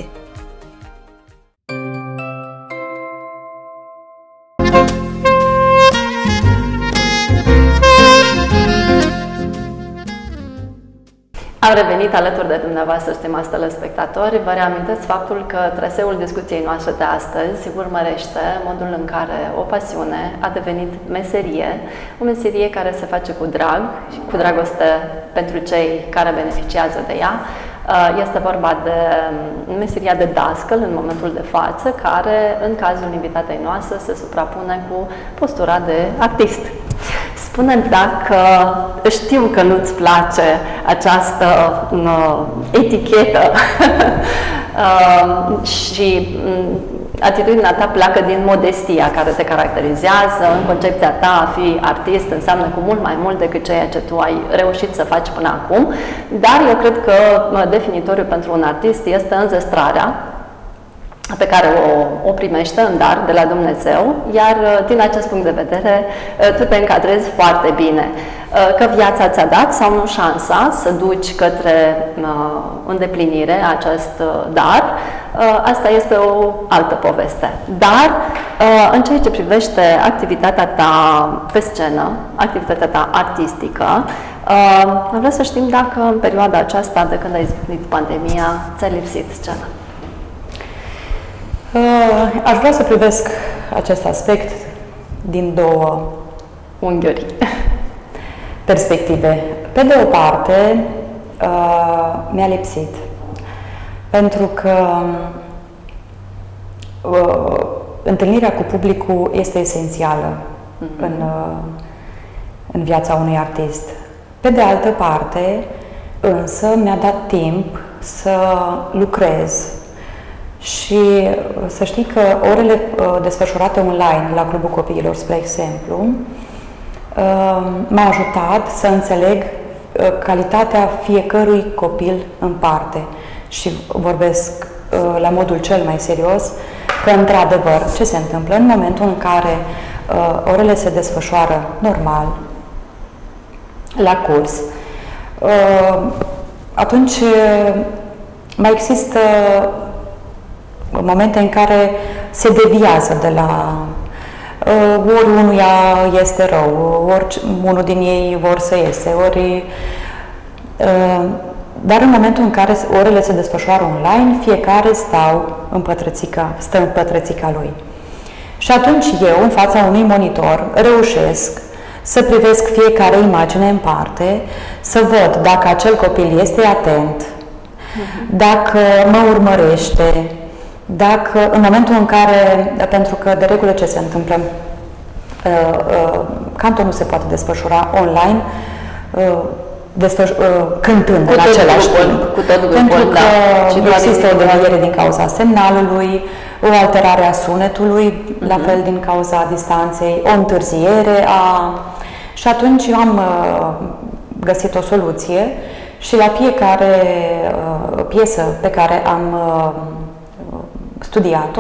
Speaker 1: Am revenit alături de dumneavoastră, stimați telespectatori. Vă reamintesc faptul că traseul discuției noastre de astăzi urmărește modul în care o pasiune a devenit meserie, o meserie care se face cu drag și cu dragoste pentru cei care beneficiază de ea. Este vorba de meseria de dascăl în momentul de față, care, în cazul invitatei noastre, se suprapune cu postura de artist. Spune-mi dacă știu că nu-ți place această uh, etichetă uh, și um, atitudinea ta pleacă din modestia care te caracterizează. În concepția ta, a fi artist înseamnă cu mult mai mult decât ceea ce tu ai reușit să faci până acum, dar eu cred că uh, definitoriu pentru un artist este înzestrarea pe care o, o primește în dar de la Dumnezeu, iar din acest punct de vedere tu te încadrezi foarte bine. Că viața ți-a dat sau nu șansa să duci către uh, îndeplinire acest dar, uh, asta este o altă poveste. Dar uh, în ceea ce privește activitatea ta pe scenă, activitatea ta artistică, uh, vreau să știm dacă în perioada aceasta, de când a izbucnit pandemia, ți-a lipsit scena.
Speaker 2: Uh, aș vrea să privesc acest aspect din două
Speaker 1: unghiuri.
Speaker 2: Perspective. Pe de o parte, uh, mi-a lipsit. Pentru că uh, întâlnirea cu publicul este esențială mm-hmm. în, uh, în viața unui artist. Pe de altă parte, însă, mi-a dat timp să lucrez. Și să știi că orele uh, desfășurate online la Clubul Copiilor, spre exemplu, uh, m-a ajutat să înțeleg uh, calitatea fiecărui copil în parte. Și vorbesc uh, la modul cel mai serios că, într-adevăr, ce se întâmplă în momentul în care uh, orele se desfășoară normal, la curs, uh, atunci uh, mai există momente în care se deviază de la uh, ori unuia este rău, ori unul din ei vor să iese, ori uh, dar în momentul în care orele se desfășoară online, fiecare stau în pătrățica, stă în pătrățica lui. Și atunci eu, în fața unui monitor, reușesc să privesc fiecare imagine în parte, să văd dacă acel copil este atent, dacă mă urmărește, Dacă, în momentul în care, pentru că de regulă ce se întâmplă, cantul nu se poate desfășura online, cântând
Speaker 1: cu
Speaker 2: în același
Speaker 1: grupul,
Speaker 2: timp.
Speaker 1: Cu tot grupul,
Speaker 2: pentru că
Speaker 1: da.
Speaker 2: nu există o deviere din cauza semnalului, o alterare a sunetului, uh-huh. la fel din cauza distanței, o întârziere a... Și atunci eu am găsit o soluție și la fiecare piesă pe care am studiat-o,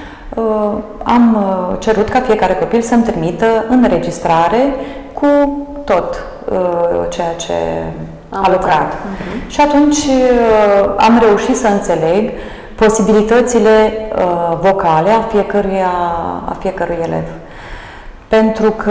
Speaker 2: am cerut ca fiecare copil să-mi trimită înregistrare cu tot ceea ce am a lucrat. Uh-huh. Și atunci am reușit să înțeleg posibilitățile vocale a fiecărui, a fiecărui elev. Pentru că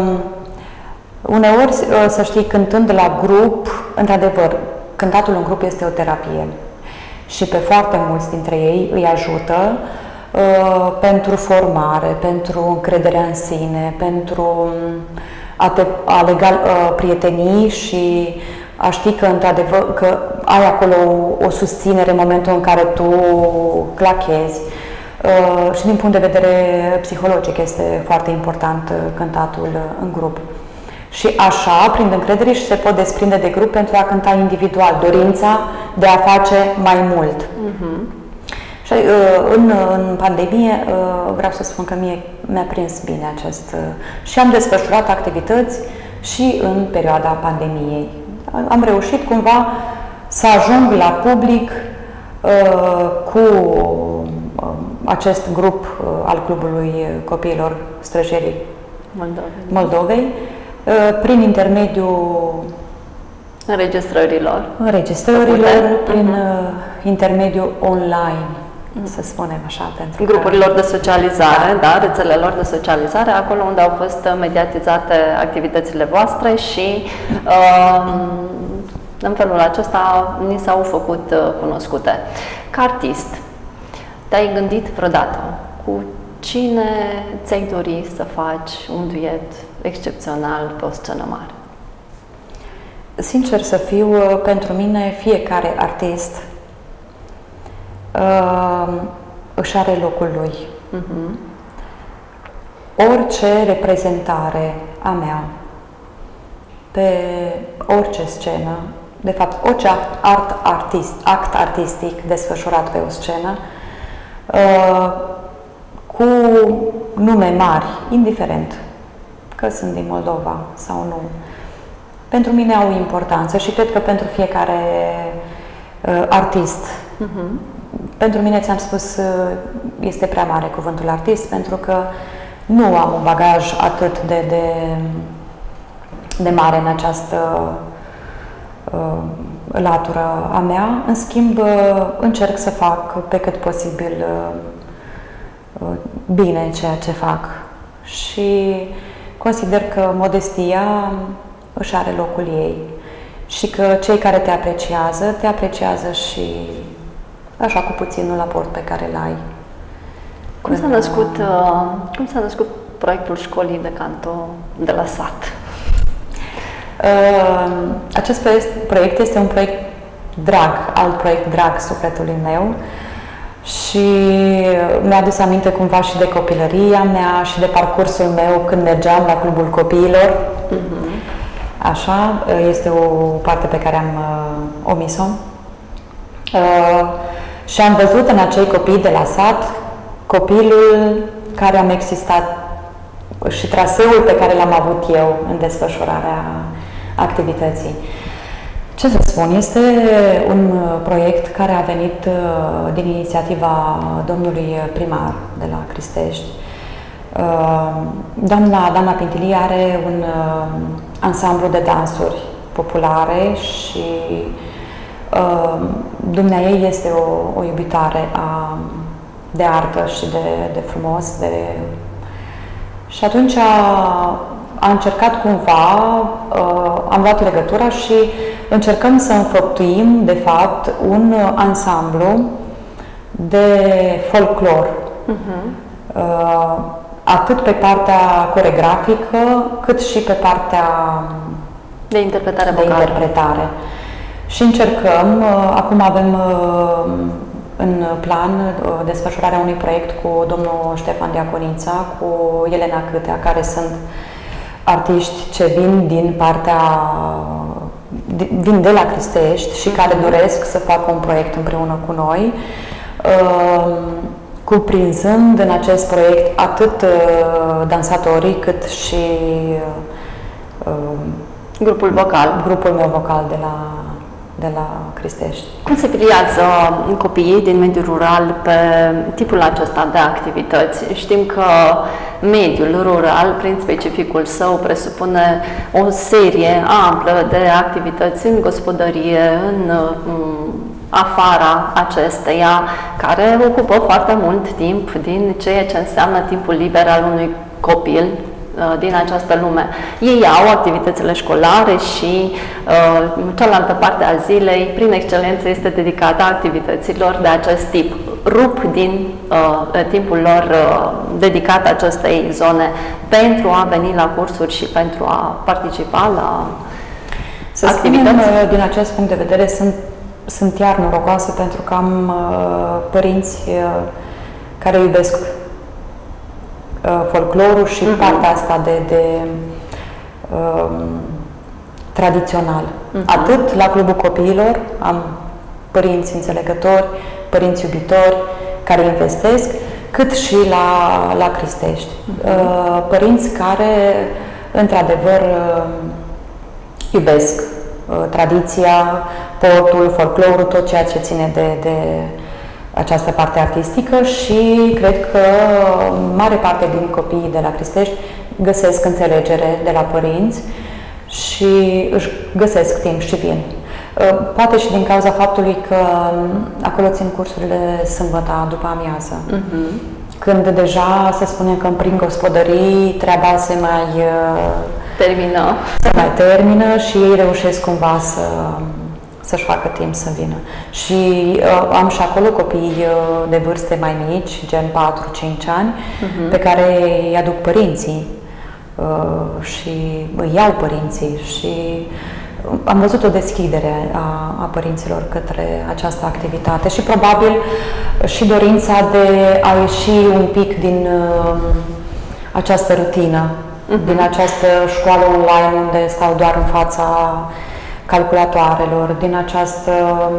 Speaker 2: uneori, să știi, cântând la grup, într-adevăr, cântatul în grup este o terapie. Și pe foarte mulți dintre ei îi ajută uh, pentru formare, pentru încrederea în sine, pentru a, te, a lega uh, prietenii și a ști că, într-adevăr, că ai acolo o, o susținere în momentul în care tu clachezi. Uh, și din punct de vedere psihologic este foarte important uh, cântatul uh, în grup. Și așa, prin încredere, și se pot desprinde de grup pentru a cânta individual, dorința de a face mai mult. Uh-huh. Și în, în pandemie vreau să spun că mie mi-a prins bine acest... Și am desfășurat activități și în perioada pandemiei. Am reușit cumva să ajung la public cu acest grup al Clubului Copiilor Străjerii
Speaker 1: Moldovei.
Speaker 2: Moldovei, prin intermediul
Speaker 1: înregistrărilor,
Speaker 2: înregistrărilor prin uh-huh. intermediul online, uh-huh. să spunem așa. Pentru
Speaker 1: grupurilor că... de socializare, da. da, rețelelor de socializare, acolo unde au fost mediatizate activitățile voastre și uh, în felul acesta ni s-au făcut cunoscute. Ca artist, te-ai gândit vreodată cu cine ți-ai dori să faci un duet excepțional pe o scenă mare?
Speaker 2: Sincer să fiu, pentru mine fiecare artist uh, își are locul lui. Uh-huh. Orice reprezentare a mea pe orice scenă, de fapt orice art artist, act artistic desfășurat pe o scenă, uh, cu nume mari, indiferent că sunt din Moldova sau nu, pentru mine au importanță și cred că pentru fiecare uh, artist. Uh-huh. Pentru mine, ți-am spus, uh, este prea mare cuvântul artist, pentru că nu am un bagaj atât de, de, de mare în această uh, latură a mea. În schimb, uh, încerc să fac pe cât posibil uh, bine ceea ce fac și consider că modestia își are locul ei și că cei care te apreciază, te apreciază și așa cu puținul aport pe care îl ai.
Speaker 1: Cum s-a născut, uh, cum s-a născut proiectul școlii de canto de la sat?
Speaker 2: Uh, acest proiect este un proiect drag, alt proiect drag sufletului meu. Și mi-a adus aminte cumva și de copilăria mea și de parcursul meu când mergeam la Clubul Copiilor. Uh-huh. Așa, este o parte pe care am uh, omis-o. Uh, și am văzut în acei copii de la sat copilul care am existat și traseul pe care l-am avut eu în desfășurarea activității. Ce să spun, este un proiect care a venit din inițiativa domnului primar de la Cristești. Doamna, doamna Pintilie are un ansamblu de dansuri populare și dumneaei este o, o iubitare a, de artă și de, de frumos. De... Și atunci a, a încercat cumva, am luat legătura și încercăm să înfăptuim, de fapt, un ansamblu de folclor. Uh-huh. Atât pe partea coregrafică, cât și pe partea
Speaker 1: de interpretare
Speaker 2: de
Speaker 1: vocală.
Speaker 2: interpretare. Și încercăm, acum avem în plan desfășurarea unui proiect cu domnul Ștefan Diaconița, cu Elena Câtea, care sunt artiști ce vin din partea, vin de la Cristești și care doresc să facă un proiect împreună cu noi, cuprinzând în acest proiect atât dansatorii cât și
Speaker 1: grupul vocal.
Speaker 2: Grupul meu vocal de la, de la Cristești.
Speaker 1: Cum se pliază copiii din mediul rural pe tipul acesta de activități? Știm că mediul rural, prin specificul său, presupune o serie amplă de activități în gospodărie, în afara acesteia, care ocupă foarte mult timp din ceea ce înseamnă timpul liber al unui copil din această lume. Ei au activitățile școlare și uh, cealaltă parte a zilei, prin excelență, este dedicată activităților de acest tip. Rup din uh, timpul lor uh, dedicat acestei zone pentru a veni la cursuri și pentru a participa la
Speaker 2: Să
Speaker 1: activități.
Speaker 2: Spunem, din acest punct de vedere, sunt, sunt chiar norocoasă pentru că am uh, părinți uh, care iubesc folclorul și uh-huh. partea asta de, de um, tradițional. Uh-huh. Atât la Clubul Copiilor am părinți înțelegători, părinți iubitori care investesc, cât și la, la Cristești. Uh-huh. Părinți care, într-adevăr, iubesc tradiția, portul, folclorul, tot ceea ce ține de, de această parte artistică și cred că mare parte din copiii de la Cristești găsesc înțelegere de la părinți și își găsesc timp și vin. Poate și din cauza faptului că acolo țin cursurile sâmbătă după amiază. Uh-huh. Când deja se spune că prin gospodării treaba se mai
Speaker 1: termină,
Speaker 2: se mai termină și ei reușesc cumva să să-și facă timp să vină. Și uh, am și acolo copii uh, de vârste mai mici, gen patru cinci ani, uh-huh. pe care îi aduc părinții uh, și îi iau părinții și am văzut o deschidere a, a părinților către această activitate și probabil și dorința de a ieși un pic din uh, această rutină, uh-huh. din această școală online unde stau doar în fața calculatoarelor, din această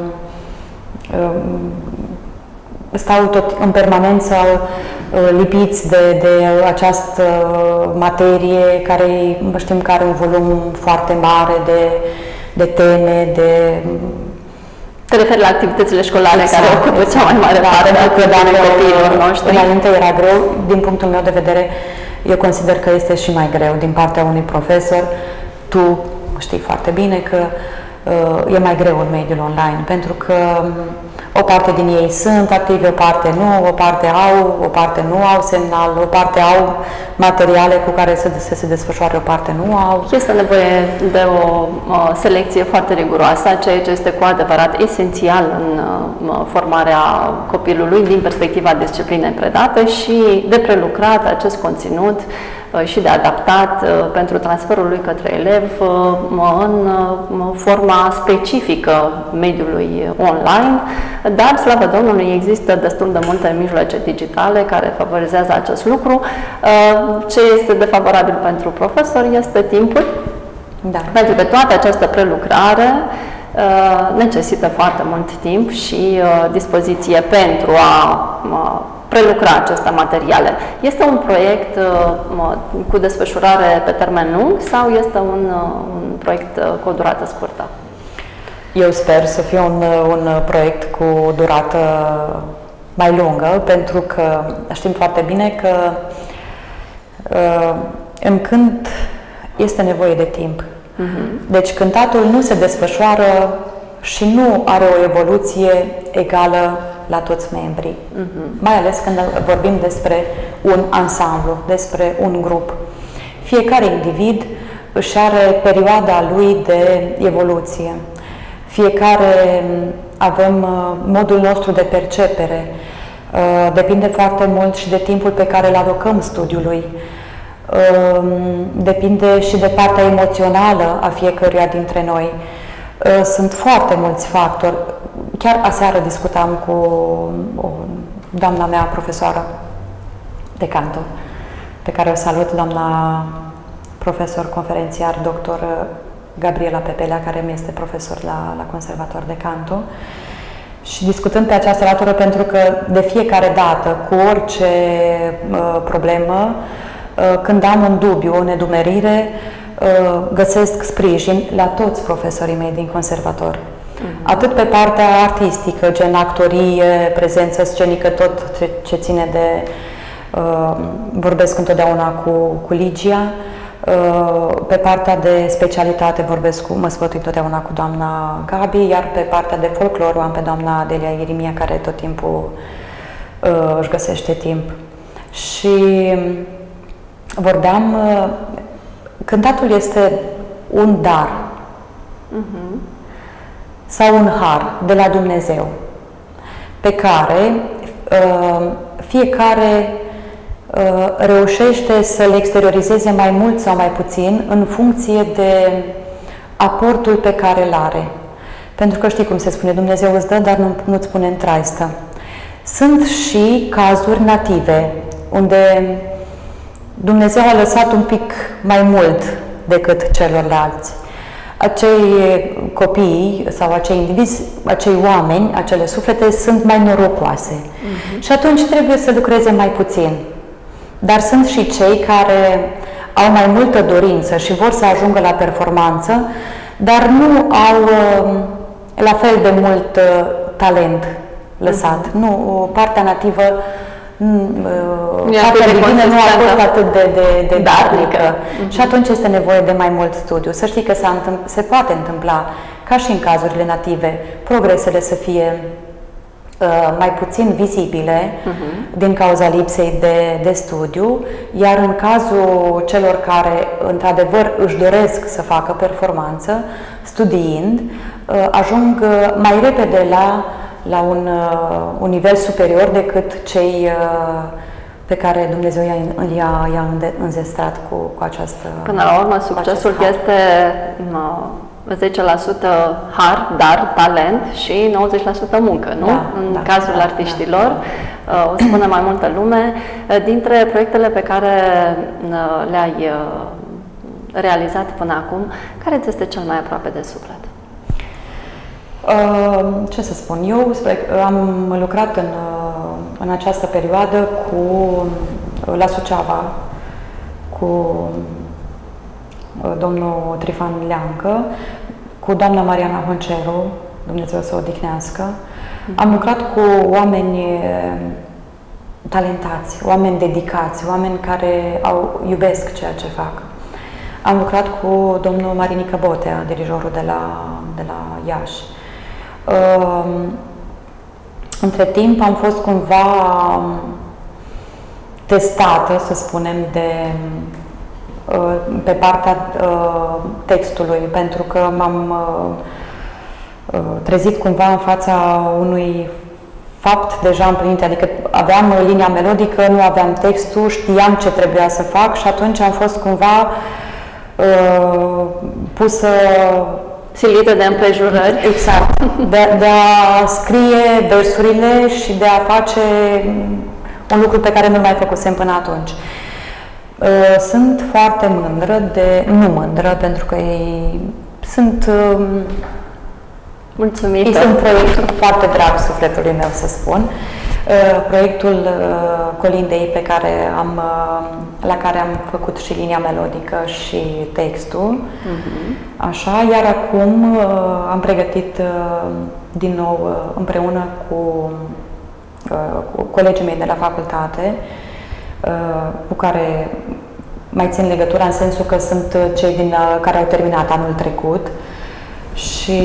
Speaker 2: stau tot în permanență lipiți de, de această materie care știm că are un volum foarte mare de, de teme, de...
Speaker 1: Te referi la activitățile școlare, exact, care ocupă cea mai mare
Speaker 2: da,
Speaker 1: parte
Speaker 2: pentru că dacă
Speaker 1: copiilor noștri.
Speaker 2: Înainte era greu, din punctul meu de vedere, eu consider că este și mai greu din partea unui profesor. Tu știi foarte bine că uh, e mai greu în mediul online, pentru că um, o parte din ei sunt activi, o parte nu, o parte au, o parte nu au semnal, o parte au materiale cu care să se, se desfășoare, o parte nu au.
Speaker 1: Este nevoie de o, o selecție foarte riguroasă, ceea ce este cu adevărat esențial în uh, formarea copilului din perspectiva disciplinei predate și de prelucrat acest conținut și de adaptat pentru transferul lui către elev în forma specifică mediului online, dar, slavă Domnului, există destul de multe mijloace digitale care favorizează acest lucru. Ce este defavorabil pentru profesor este timpul, da. Pentru că toată această prelucrare necesită foarte mult timp și dispoziție pentru a prelucra aceste materiale. Este un proiect uh, cu desfășurare pe termen lung sau este un, uh, un proiect uh, cu o durată scurtă?
Speaker 2: Eu sper să fie un, un proiect cu durată mai lungă, pentru că știm foarte bine că uh, în cânt este nevoie de timp. Uh-huh. Deci cântatul nu se desfășoară și nu are o evoluție egală la toți membrii. Uh-huh. Mai ales când vorbim despre un ansamblu, despre un grup. Fiecare individ își are perioada lui de evoluție. Fiecare avem modul nostru de percepere. Depinde foarte mult și de timpul pe care îl alocăm studiului. Depinde și de partea emoțională a fiecăruia dintre noi. Sunt foarte mulți factori. chiar aseară discutam cu o doamna mea profesoară de canto, pe care o salut, doamna profesor conferențiar, doctor Gabriela Pepelea, care mi este profesor la, la Conservator de Canto. Și discutând pe această latură, pentru că de fiecare dată, cu orice uh, problemă, uh, când am un dubiu, o nedumerire, uh, găsesc sprijin la toți profesorii mei din conservator. Uh-huh. Atât pe partea artistică, gen actorie, prezență scenică, tot ce, ce ține de... Uh, vorbesc întotdeauna cu, cu Ligia. Pe partea de specialitate vorbesc cu, mă sfătui întotdeauna cu doamna Gabi, iar pe partea de folclor o am pe doamna Adelia Irimia, care tot timpul uh, își găsește timp. Și vorbeam, uh, cântatul este un dar uh-huh. sau un har de la Dumnezeu, pe care uh, fiecare reușește să le exteriorizeze mai mult sau mai puțin în funcție de aportul pe care îl are. Pentru că știi cum se spune, Dumnezeu îți dă, dar nu, nu-ți pune în traistă. Sunt și cazuri native, unde Dumnezeu a lăsat un pic mai mult decât celorlalți. Acei copii sau acei indivizi, acei oameni, acele suflete sunt mai norocoase. Uh-huh. Și atunci trebuie să lucreze mai puțin. Dar sunt și cei care au mai multă dorință și vor să ajungă la performanță, dar nu au la fel de mult talent lăsat. Mm-hmm. Nu, partea nativă, partea divină nu a fost atât de, de, de darnică. Mm-hmm. Și atunci este nevoie de mai mult studiu. Să știi că se poate întâmpla, ca și în cazurile native, progresele să fie mai puțin vizibile uh-huh. din cauza lipsei de, de studiu, iar în cazul celor care într-adevăr își doresc să facă performanță, studiind, ajung mai repede la, la un, un nivel superior decât cei pe care Dumnezeu i-a, i-a, i-a înzestrat cu, cu această...
Speaker 1: Până la urmă, succesul este zece la sută har, dar, talent și nouăzeci la sută muncă, nu?
Speaker 2: Da,
Speaker 1: în
Speaker 2: da,
Speaker 1: cazul
Speaker 2: da,
Speaker 1: artiștilor,
Speaker 2: da, da.
Speaker 1: o spune mai multă lume. Dintre proiectele pe care le-ai realizat până acum, care ți este cel mai aproape de suflet?
Speaker 2: Ce să spun? Eu am lucrat în, în această perioadă cu, la Suceava cu domnul Trifan Leancă, cu doamna Mariana Honceru, Dumnezeu să o odihnească. Mm-hmm. Am lucrat cu oameni talentați, oameni dedicați, oameni care au, iubesc ceea ce fac. Am lucrat cu domnul Marinica Botea, dirijorul de la, de la Iași. Uh, între timp am fost cumva testată, să spunem, de pe partea uh, textului, pentru că m-am uh, trezit cumva în fața unui fapt deja împlinit, adică aveam linia melodică, nu aveam textul, știam ce trebuia să fac și atunci am fost cumva uh, pusă...
Speaker 1: Silită de împrejurări.
Speaker 2: Exact. De, de a scrie versurile și de a face un lucru pe care nu l-mai făcusem până atunci. Sunt foarte mândră de... nu mândră, pentru că ei sunt...
Speaker 1: Mulțumită.
Speaker 2: Ei sunt proiectul foarte drag sufletului meu, să spun. Proiectul Colindei pe care am, la care am făcut și linia melodică și textul. Uh-huh. Așa, iar acum am pregătit din nou împreună cu, cu colegii mei de la facultate, cu care mai țin legătura în sensul că sunt cei din, care au terminat anul trecut și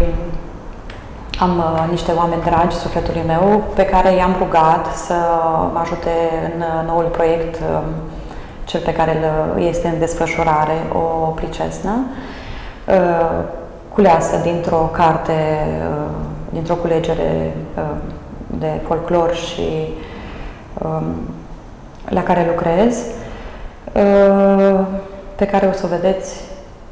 Speaker 2: am uh, niște oameni dragi sufletului meu pe care i-am rugat să mă ajute în noul proiect, uh, cel pe care îl, este în desfășurare, o pricesnă, uh, culeasă dintr-o carte, uh, dintr-o culegere uh, de folclor și uh, la care lucrez, pe care o să o vedeți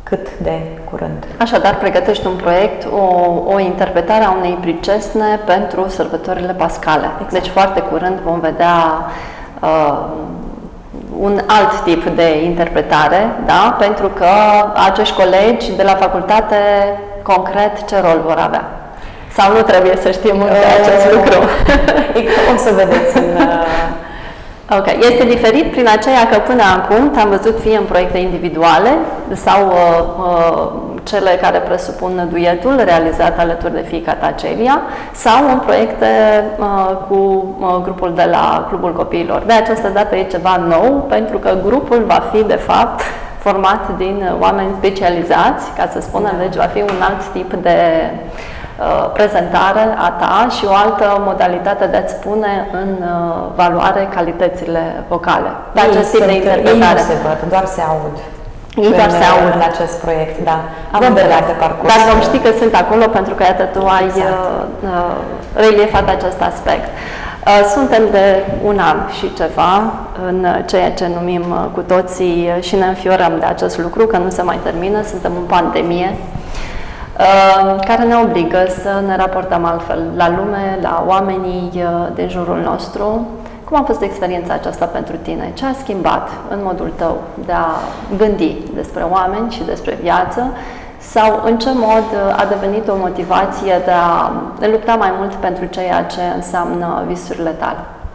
Speaker 2: cât de curând.
Speaker 1: Așadar, pregătești un proiect, o, o interpretare a unei pricesne pentru sărbătorile pascale. Exact. Deci foarte curând vom vedea uh, un alt tip de interpretare, da? Pentru că acești colegi de la facultate, concret, ce rol vor avea? Sau nu trebuie să știm încă uh, acest lucru?
Speaker 2: O să vedeți în... Uh...
Speaker 1: Ok. Este diferit prin aceea că până acum am văzut fie în proiecte individuale sau uh, uh, cele care presupun duetul realizat alături de fiica ta Celia sau în proiecte uh, cu uh, grupul de la Clubul Copiilor. De această dată e ceva nou pentru că grupul va fi de fapt format din oameni specializați, ca să spunem, deci va fi un alt tip de prezentare a ta și o altă modalitate de a-ți pune în uh, valoare calitățile vocale. De acest tip de interpretare.
Speaker 2: Ei nu se văd, doar se aud.
Speaker 1: Ei doar se aud
Speaker 2: în acest proiect, da.
Speaker 1: Am
Speaker 2: Vom vedea pe parcurs.
Speaker 1: Dar vom ști că sunt acolo pentru că, iată, tu ai exact. uh, reliefat acest aspect. Uh, suntem de un an și ceva în ceea ce numim uh, cu toții și ne înfiorăm de acest lucru, că nu se mai termină, suntem în pandemie, care ne obligă să ne raportăm altfel la lume, la oamenii din jurul nostru. Cum a fost experiența aceasta pentru tine? Ce a schimbat în modul tău de a gândi despre oameni și despre viață? Sau în ce mod a devenit o motivație de a lupta mai mult pentru ceea ce înseamnă visurile tale?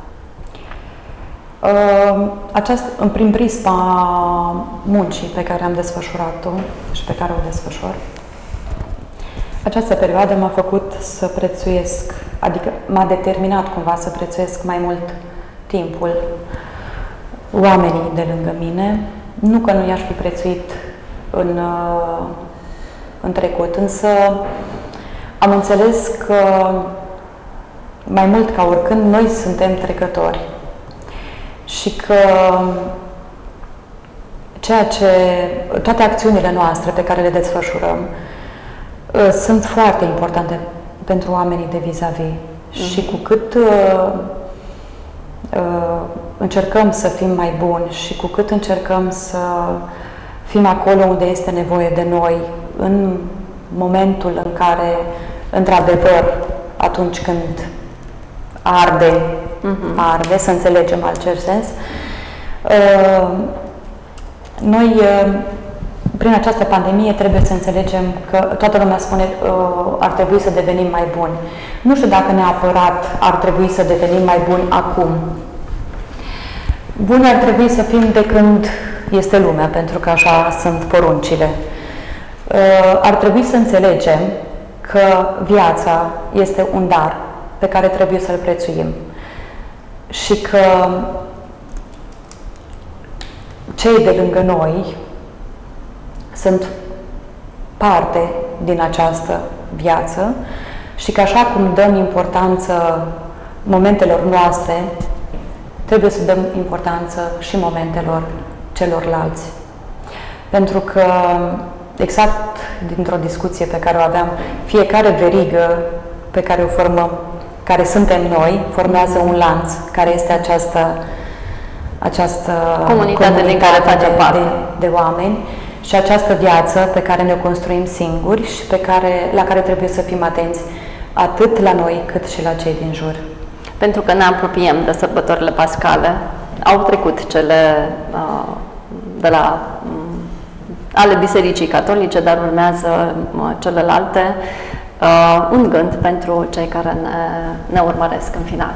Speaker 2: Aceasta, în prin prisma muncii pe care am desfășurat-o și pe care o desfășor, această perioadă m-a făcut să prețuiesc, adică m-a determinat cumva să prețuiesc mai mult timpul, oamenii de lângă mine. Nu că nu i-aș fi prețuit în, în trecut, însă am înțeles că mai mult ca oricând noi suntem trecători și că ceea ce, toate acțiunile noastre pe care le desfășurăm sunt foarte importante pentru oamenii de vis-a-vis. Mm. Și cu cât uh, uh, încercăm să fim mai buni și cu cât încercăm să fim acolo unde este nevoie de noi, în momentul în care, într-adevăr, atunci când arde, mm-hmm. arde, să înțelegem acest sens, uh, noi uh, prin această pandemie trebuie să înțelegem că toată lumea spune că uh, ar trebui să devenim mai buni. Nu știu dacă neapărat ar trebui să devenim mai buni acum. Buni ar trebui să fim de când este lumea, pentru că așa sunt poruncile. Uh, ar trebui să înțelegem că viața este un dar pe care trebuie să-l prețuim și că cei de lângă noi sunt parte din această viață și că așa cum dăm importanță momentelor noastre, trebuie să dăm importanță și momentelor celorlalți. Pentru că, exact dintr-o discuție pe care o aveam, fiecare verigă pe care o formăm, care suntem noi, formează un lanț, care este această, această
Speaker 1: comunitate, comunitate din care face parte
Speaker 2: de, de oameni. Și această viață pe care ne-o construim singuri și pe care, la care trebuie să fim atenți atât la noi cât și la cei din jur.
Speaker 1: Pentru că ne apropiem de sărbătorile pascale, au trecut cele uh, de la um, ale Bisericii Catolice, dar urmează uh, celelalte. Uh, un gând pentru cei care ne, ne urmăresc în final.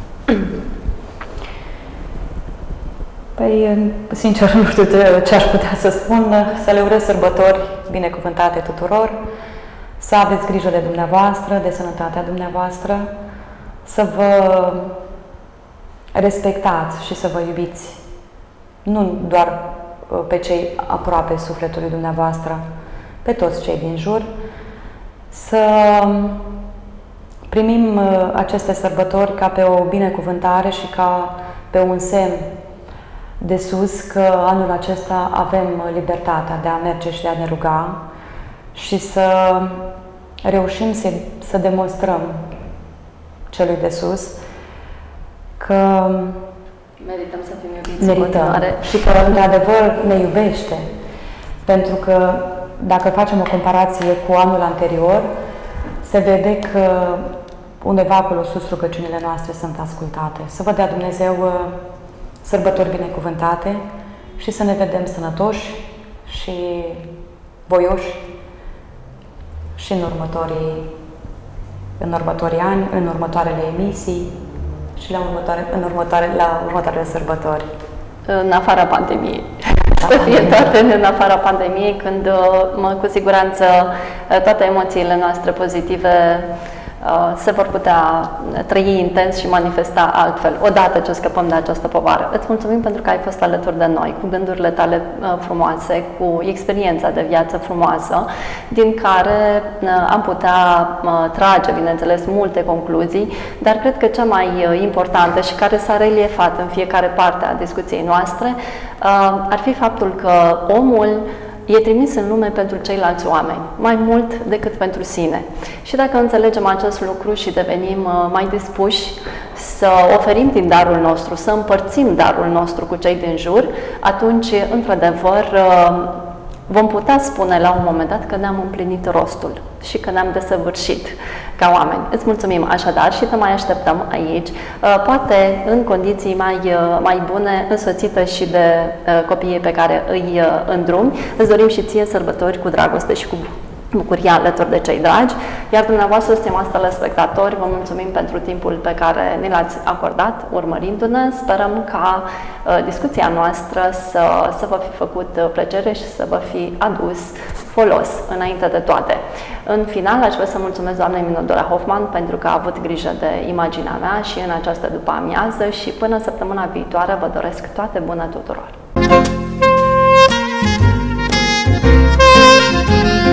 Speaker 2: Păi, sincer, nu știu ce aș putea să spun, să le urez sărbători binecuvântate tuturor, să aveți grijă de dumneavoastră, de sănătatea dumneavoastră, să vă respectați și să vă iubiți, nu doar pe cei aproape sufletului dumneavoastră, pe toți cei din jur, să primim aceste sărbători ca pe o binecuvântare și ca pe un semn de sus că anul acesta avem libertatea de a merge și de a ne ruga și să reușim să, să demonstrăm celui de sus că
Speaker 1: merităm să fim iubiți
Speaker 2: merităm și că într-adevăr ne iubește. Pentru că dacă facem o comparație cu anul anterior, se vede că undeva acolo sus rugăciunile noastre sunt ascultate. Să vă dea Dumnezeu sărbători binecuvântate și să ne vedem sănătoși și voioși și în următorii, în următorii ani, în următoarele emisii și la, următoare, în următoare, la următoarele sărbători.
Speaker 1: În afara pandemiei. Să fie toate în afara pandemiei, când mă, cu siguranță toate emoțiile noastre pozitive se vor putea trăi intens și manifesta altfel, odată ce scăpăm de această povară. Îți mulțumim pentru că ai fost alături de noi, cu gândurile tale frumoase, cu experiența de viață frumoasă, din care am putea trage, bineînțeles, multe concluzii, dar cred că cea mai importantă și care s-a reliefat în fiecare parte a discuției noastre ar fi faptul că omul e trimis în lume pentru ceilalți oameni, mai mult decât pentru sine. Și dacă înțelegem acest lucru și devenim mai dispuși să oferim din darul nostru, să împărțim darul nostru cu cei din jur, atunci, într-adevăr, vom putea spune la un moment dat că ne-am împlinit rostul și că ne-am desăvârșit ca oameni. Îți mulțumim așadar și te mai așteptăm aici, poate în condiții mai, mai bune, însoțită și de copiii pe care îi îndrumi. Îți dorim și ție sărbători cu dragoste și cu bucurie alături de cei dragi, iar dumneavoastră, stimați telespectatori, vă mulțumim pentru timpul pe care ne l-ați acordat urmărindu-ne. Sperăm ca uh, discuția noastră să, să vă fi făcut plăcere și să vă fi adus folos înainte de toate. În final, aș vrea să mulțumesc doamnei Minodora Hoffman pentru că a avut grijă de imaginea mea și în această după-amiază și până săptămâna viitoare vă doresc toate bune tuturor!